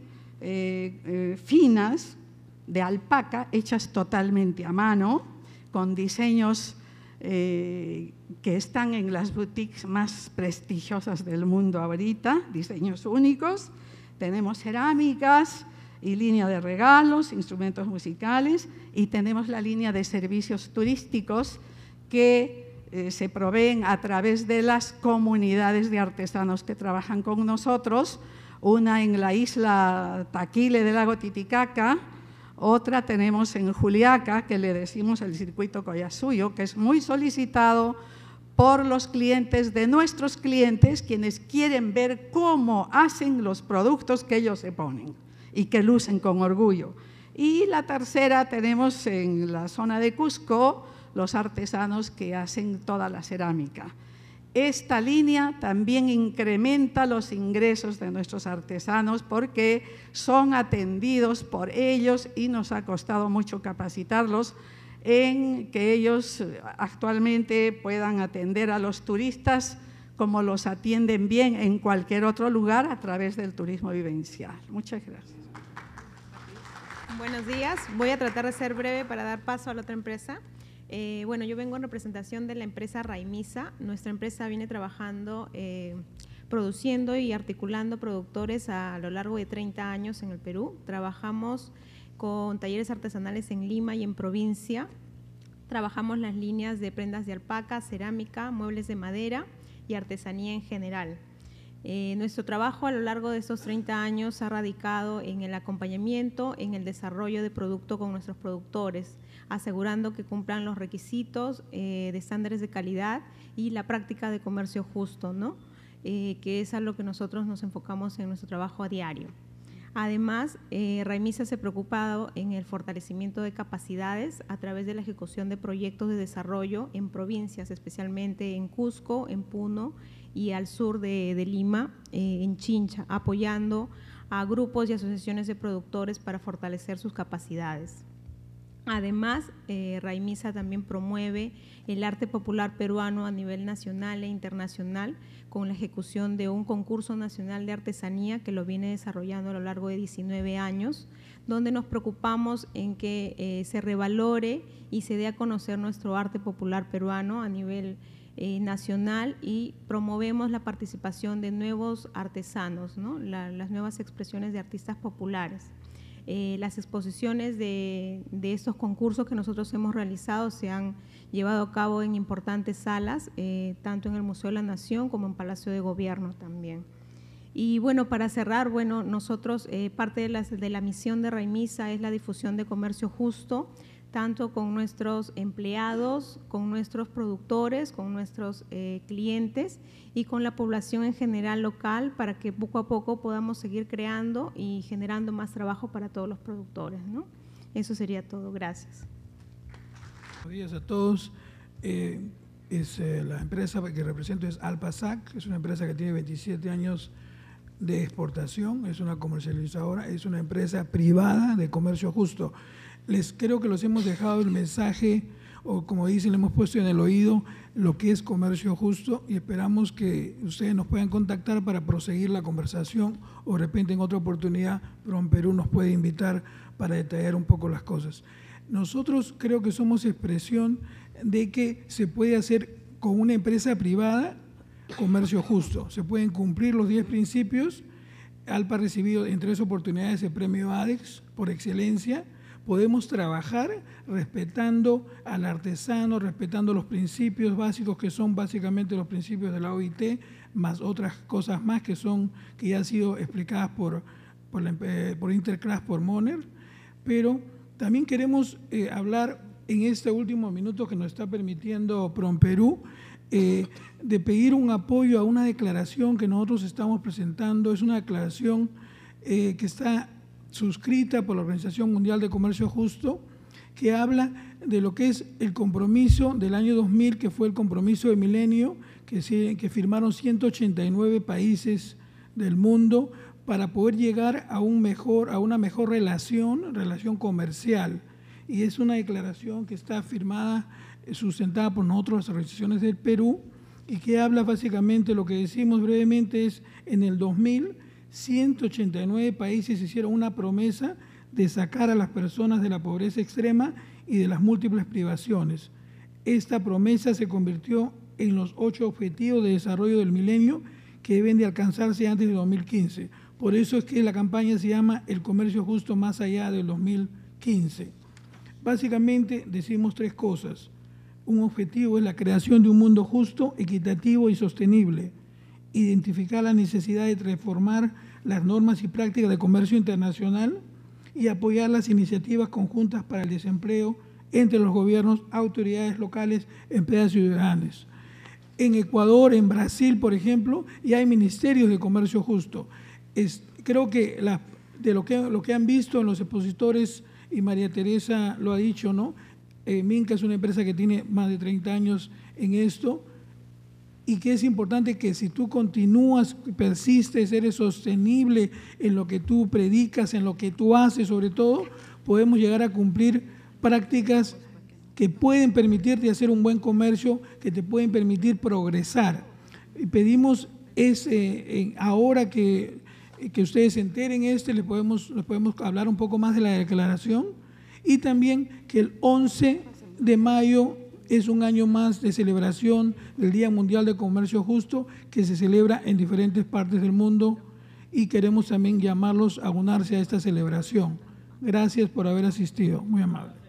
finas de alpaca, hechas totalmente a mano, con diseños que están en las boutiques más prestigiosas del mundo ahorita, diseños únicos. Tenemos cerámicas y línea de regalos, instrumentos musicales, y tenemos la línea de servicios turísticos que se proveen a través de las comunidades de artesanos que trabajan con nosotros, una en la isla Taquile del lago Titicaca, otra tenemos en Juliaca, que le decimos el circuito Collasuyo, que es muy solicitado por los clientes de nuestros clientes, quienes quieren ver cómo hacen los productos que ellos se ponen y que lucen con orgullo. Y la tercera tenemos en la zona de Cusco, los artesanos que hacen toda la cerámica. Esta línea también incrementa los ingresos de nuestros artesanos porque son atendidos por ellos y nos ha costado mucho capacitarlos en que ellos actualmente puedan atender a los turistas como los atienden bien en cualquier otro lugar a través del turismo vivencial. Muchas gracias. Buenos días. Voy a tratar de ser breve para dar paso a la otra empresa. Bueno, yo vengo en representación de la empresa Raimisa. Nuestra empresa viene trabajando, produciendo y articulando productores a lo largo de 30 años en el Perú. Trabajamos con talleres artesanales en Lima y en provincia. Trabajamos las líneas de prendas de alpaca, cerámica, muebles de madera y artesanía en general. Nuestro trabajo a lo largo de estos 30 años ha radicado en el acompañamiento, en el desarrollo de producto con nuestros productores, asegurando que cumplan los requisitos de estándares de calidad y la práctica de comercio justo, ¿no? Que es a lo que nosotros nos enfocamos en nuestro trabajo a diario. Además, Raimisa se ha preocupado en el fortalecimiento de capacidades a través de la ejecución de proyectos de desarrollo en provincias, especialmente en Cusco, en Puno y al sur de Lima, en Chincha, apoyando a grupos y asociaciones de productores para fortalecer sus capacidades. Además, Raimisa también promueve el arte popular peruano a nivel nacional e internacional con la ejecución de un concurso nacional de artesanía que lo viene desarrollando a lo largo de 19 años, donde nos preocupamos en que se revalore y se dé a conocer nuestro arte popular peruano a nivel nacional y promovemos la participación de nuevos artesanos, ¿no? Las nuevas expresiones de artistas populares. Las exposiciones de estos concursos que nosotros hemos realizado se han llevado a cabo en importantes salas, tanto en el Museo de la Nación como en Palacio de Gobierno también. Y bueno, para cerrar, bueno, nosotros, parte de la misión de Raimisa es la difusión de comercio justo, tanto con nuestros empleados, con nuestros productores, con nuestros clientes y con la población en general local para que poco a poco podamos seguir creando y generando más trabajo para todos los productores, ¿no? Eso sería todo. Gracias. Buenos días a todos. La empresa que represento es Alpasac, es una empresa que tiene 27 años de exportación, es una comercializadora, es una empresa privada de comercio justo. Creo que los hemos dejado el mensaje, o como dicen, le hemos puesto en el oído lo que es comercio justo y esperamos que ustedes nos puedan contactar para proseguir la conversación o de repente en otra oportunidad PROMPERÚ nos puede invitar para detallar un poco las cosas. Nosotros creo que somos expresión de que se puede hacer con una empresa privada comercio justo. Se pueden cumplir los 10 principios. ALPA ha recibido en 3 oportunidades el premio ADEX por excelencia. Podemos trabajar respetando al artesano, respetando los principios básicos que son básicamente los principios de la OIT, más otras cosas más que ya han sido explicadas por Interclass, por Moner, pero también queremos hablar en este último minuto que nos está permitiendo PROMPERÚ de pedir un apoyo a una declaración que nosotros estamos presentando. Es una declaración que está suscrita por la Organización Mundial de Comercio Justo, que habla de lo que es el compromiso del año 2000, que fue el compromiso de milenio, que firmaron 189 países del mundo para poder llegar a una mejor relación comercial. Y es una declaración que está firmada, sustentada por nosotros, las organizaciones del Perú, y que habla básicamente, lo que decimos brevemente es, en el 2000, 189 países hicieron una promesa de sacar a las personas de la pobreza extrema y de las múltiples privaciones. Esta promesa se convirtió en los 8 objetivos de desarrollo del milenio que deben de alcanzarse antes de 2015. Por eso es que la campaña se llama El comercio justo más allá del 2015. Básicamente decimos 3 cosas. Un objetivo es la creación de un mundo justo, equitativo y sostenible. Identificar la necesidad de transformar las normas y prácticas de comercio internacional y apoyar las iniciativas conjuntas para el desempleo entre los gobiernos, autoridades locales, empresas y ciudadanos. En Ecuador, en Brasil, por ejemplo, ya hay ministerios de comercio justo. Creo que de lo que han visto en los expositores, y María Teresa lo ha dicho, ¿no? Minca es una empresa que tiene más de 30 años en esto, y que es importante que si tú continúas, persistes, eres sostenible en lo que tú predicas, en lo que tú haces sobre todo, podemos llegar a cumplir prácticas que pueden permitirte hacer un buen comercio, que te pueden permitir progresar. Y pedimos ahora que que ustedes se enteren les podemos hablar un poco más de la declaración, y también que el 11 de mayo es un año más de celebración del Día Mundial de Comercio Justo, que se celebra en diferentes partes del mundo, y queremos también llamarlos a unirse a esta celebración. Gracias por haber asistido, muy amable.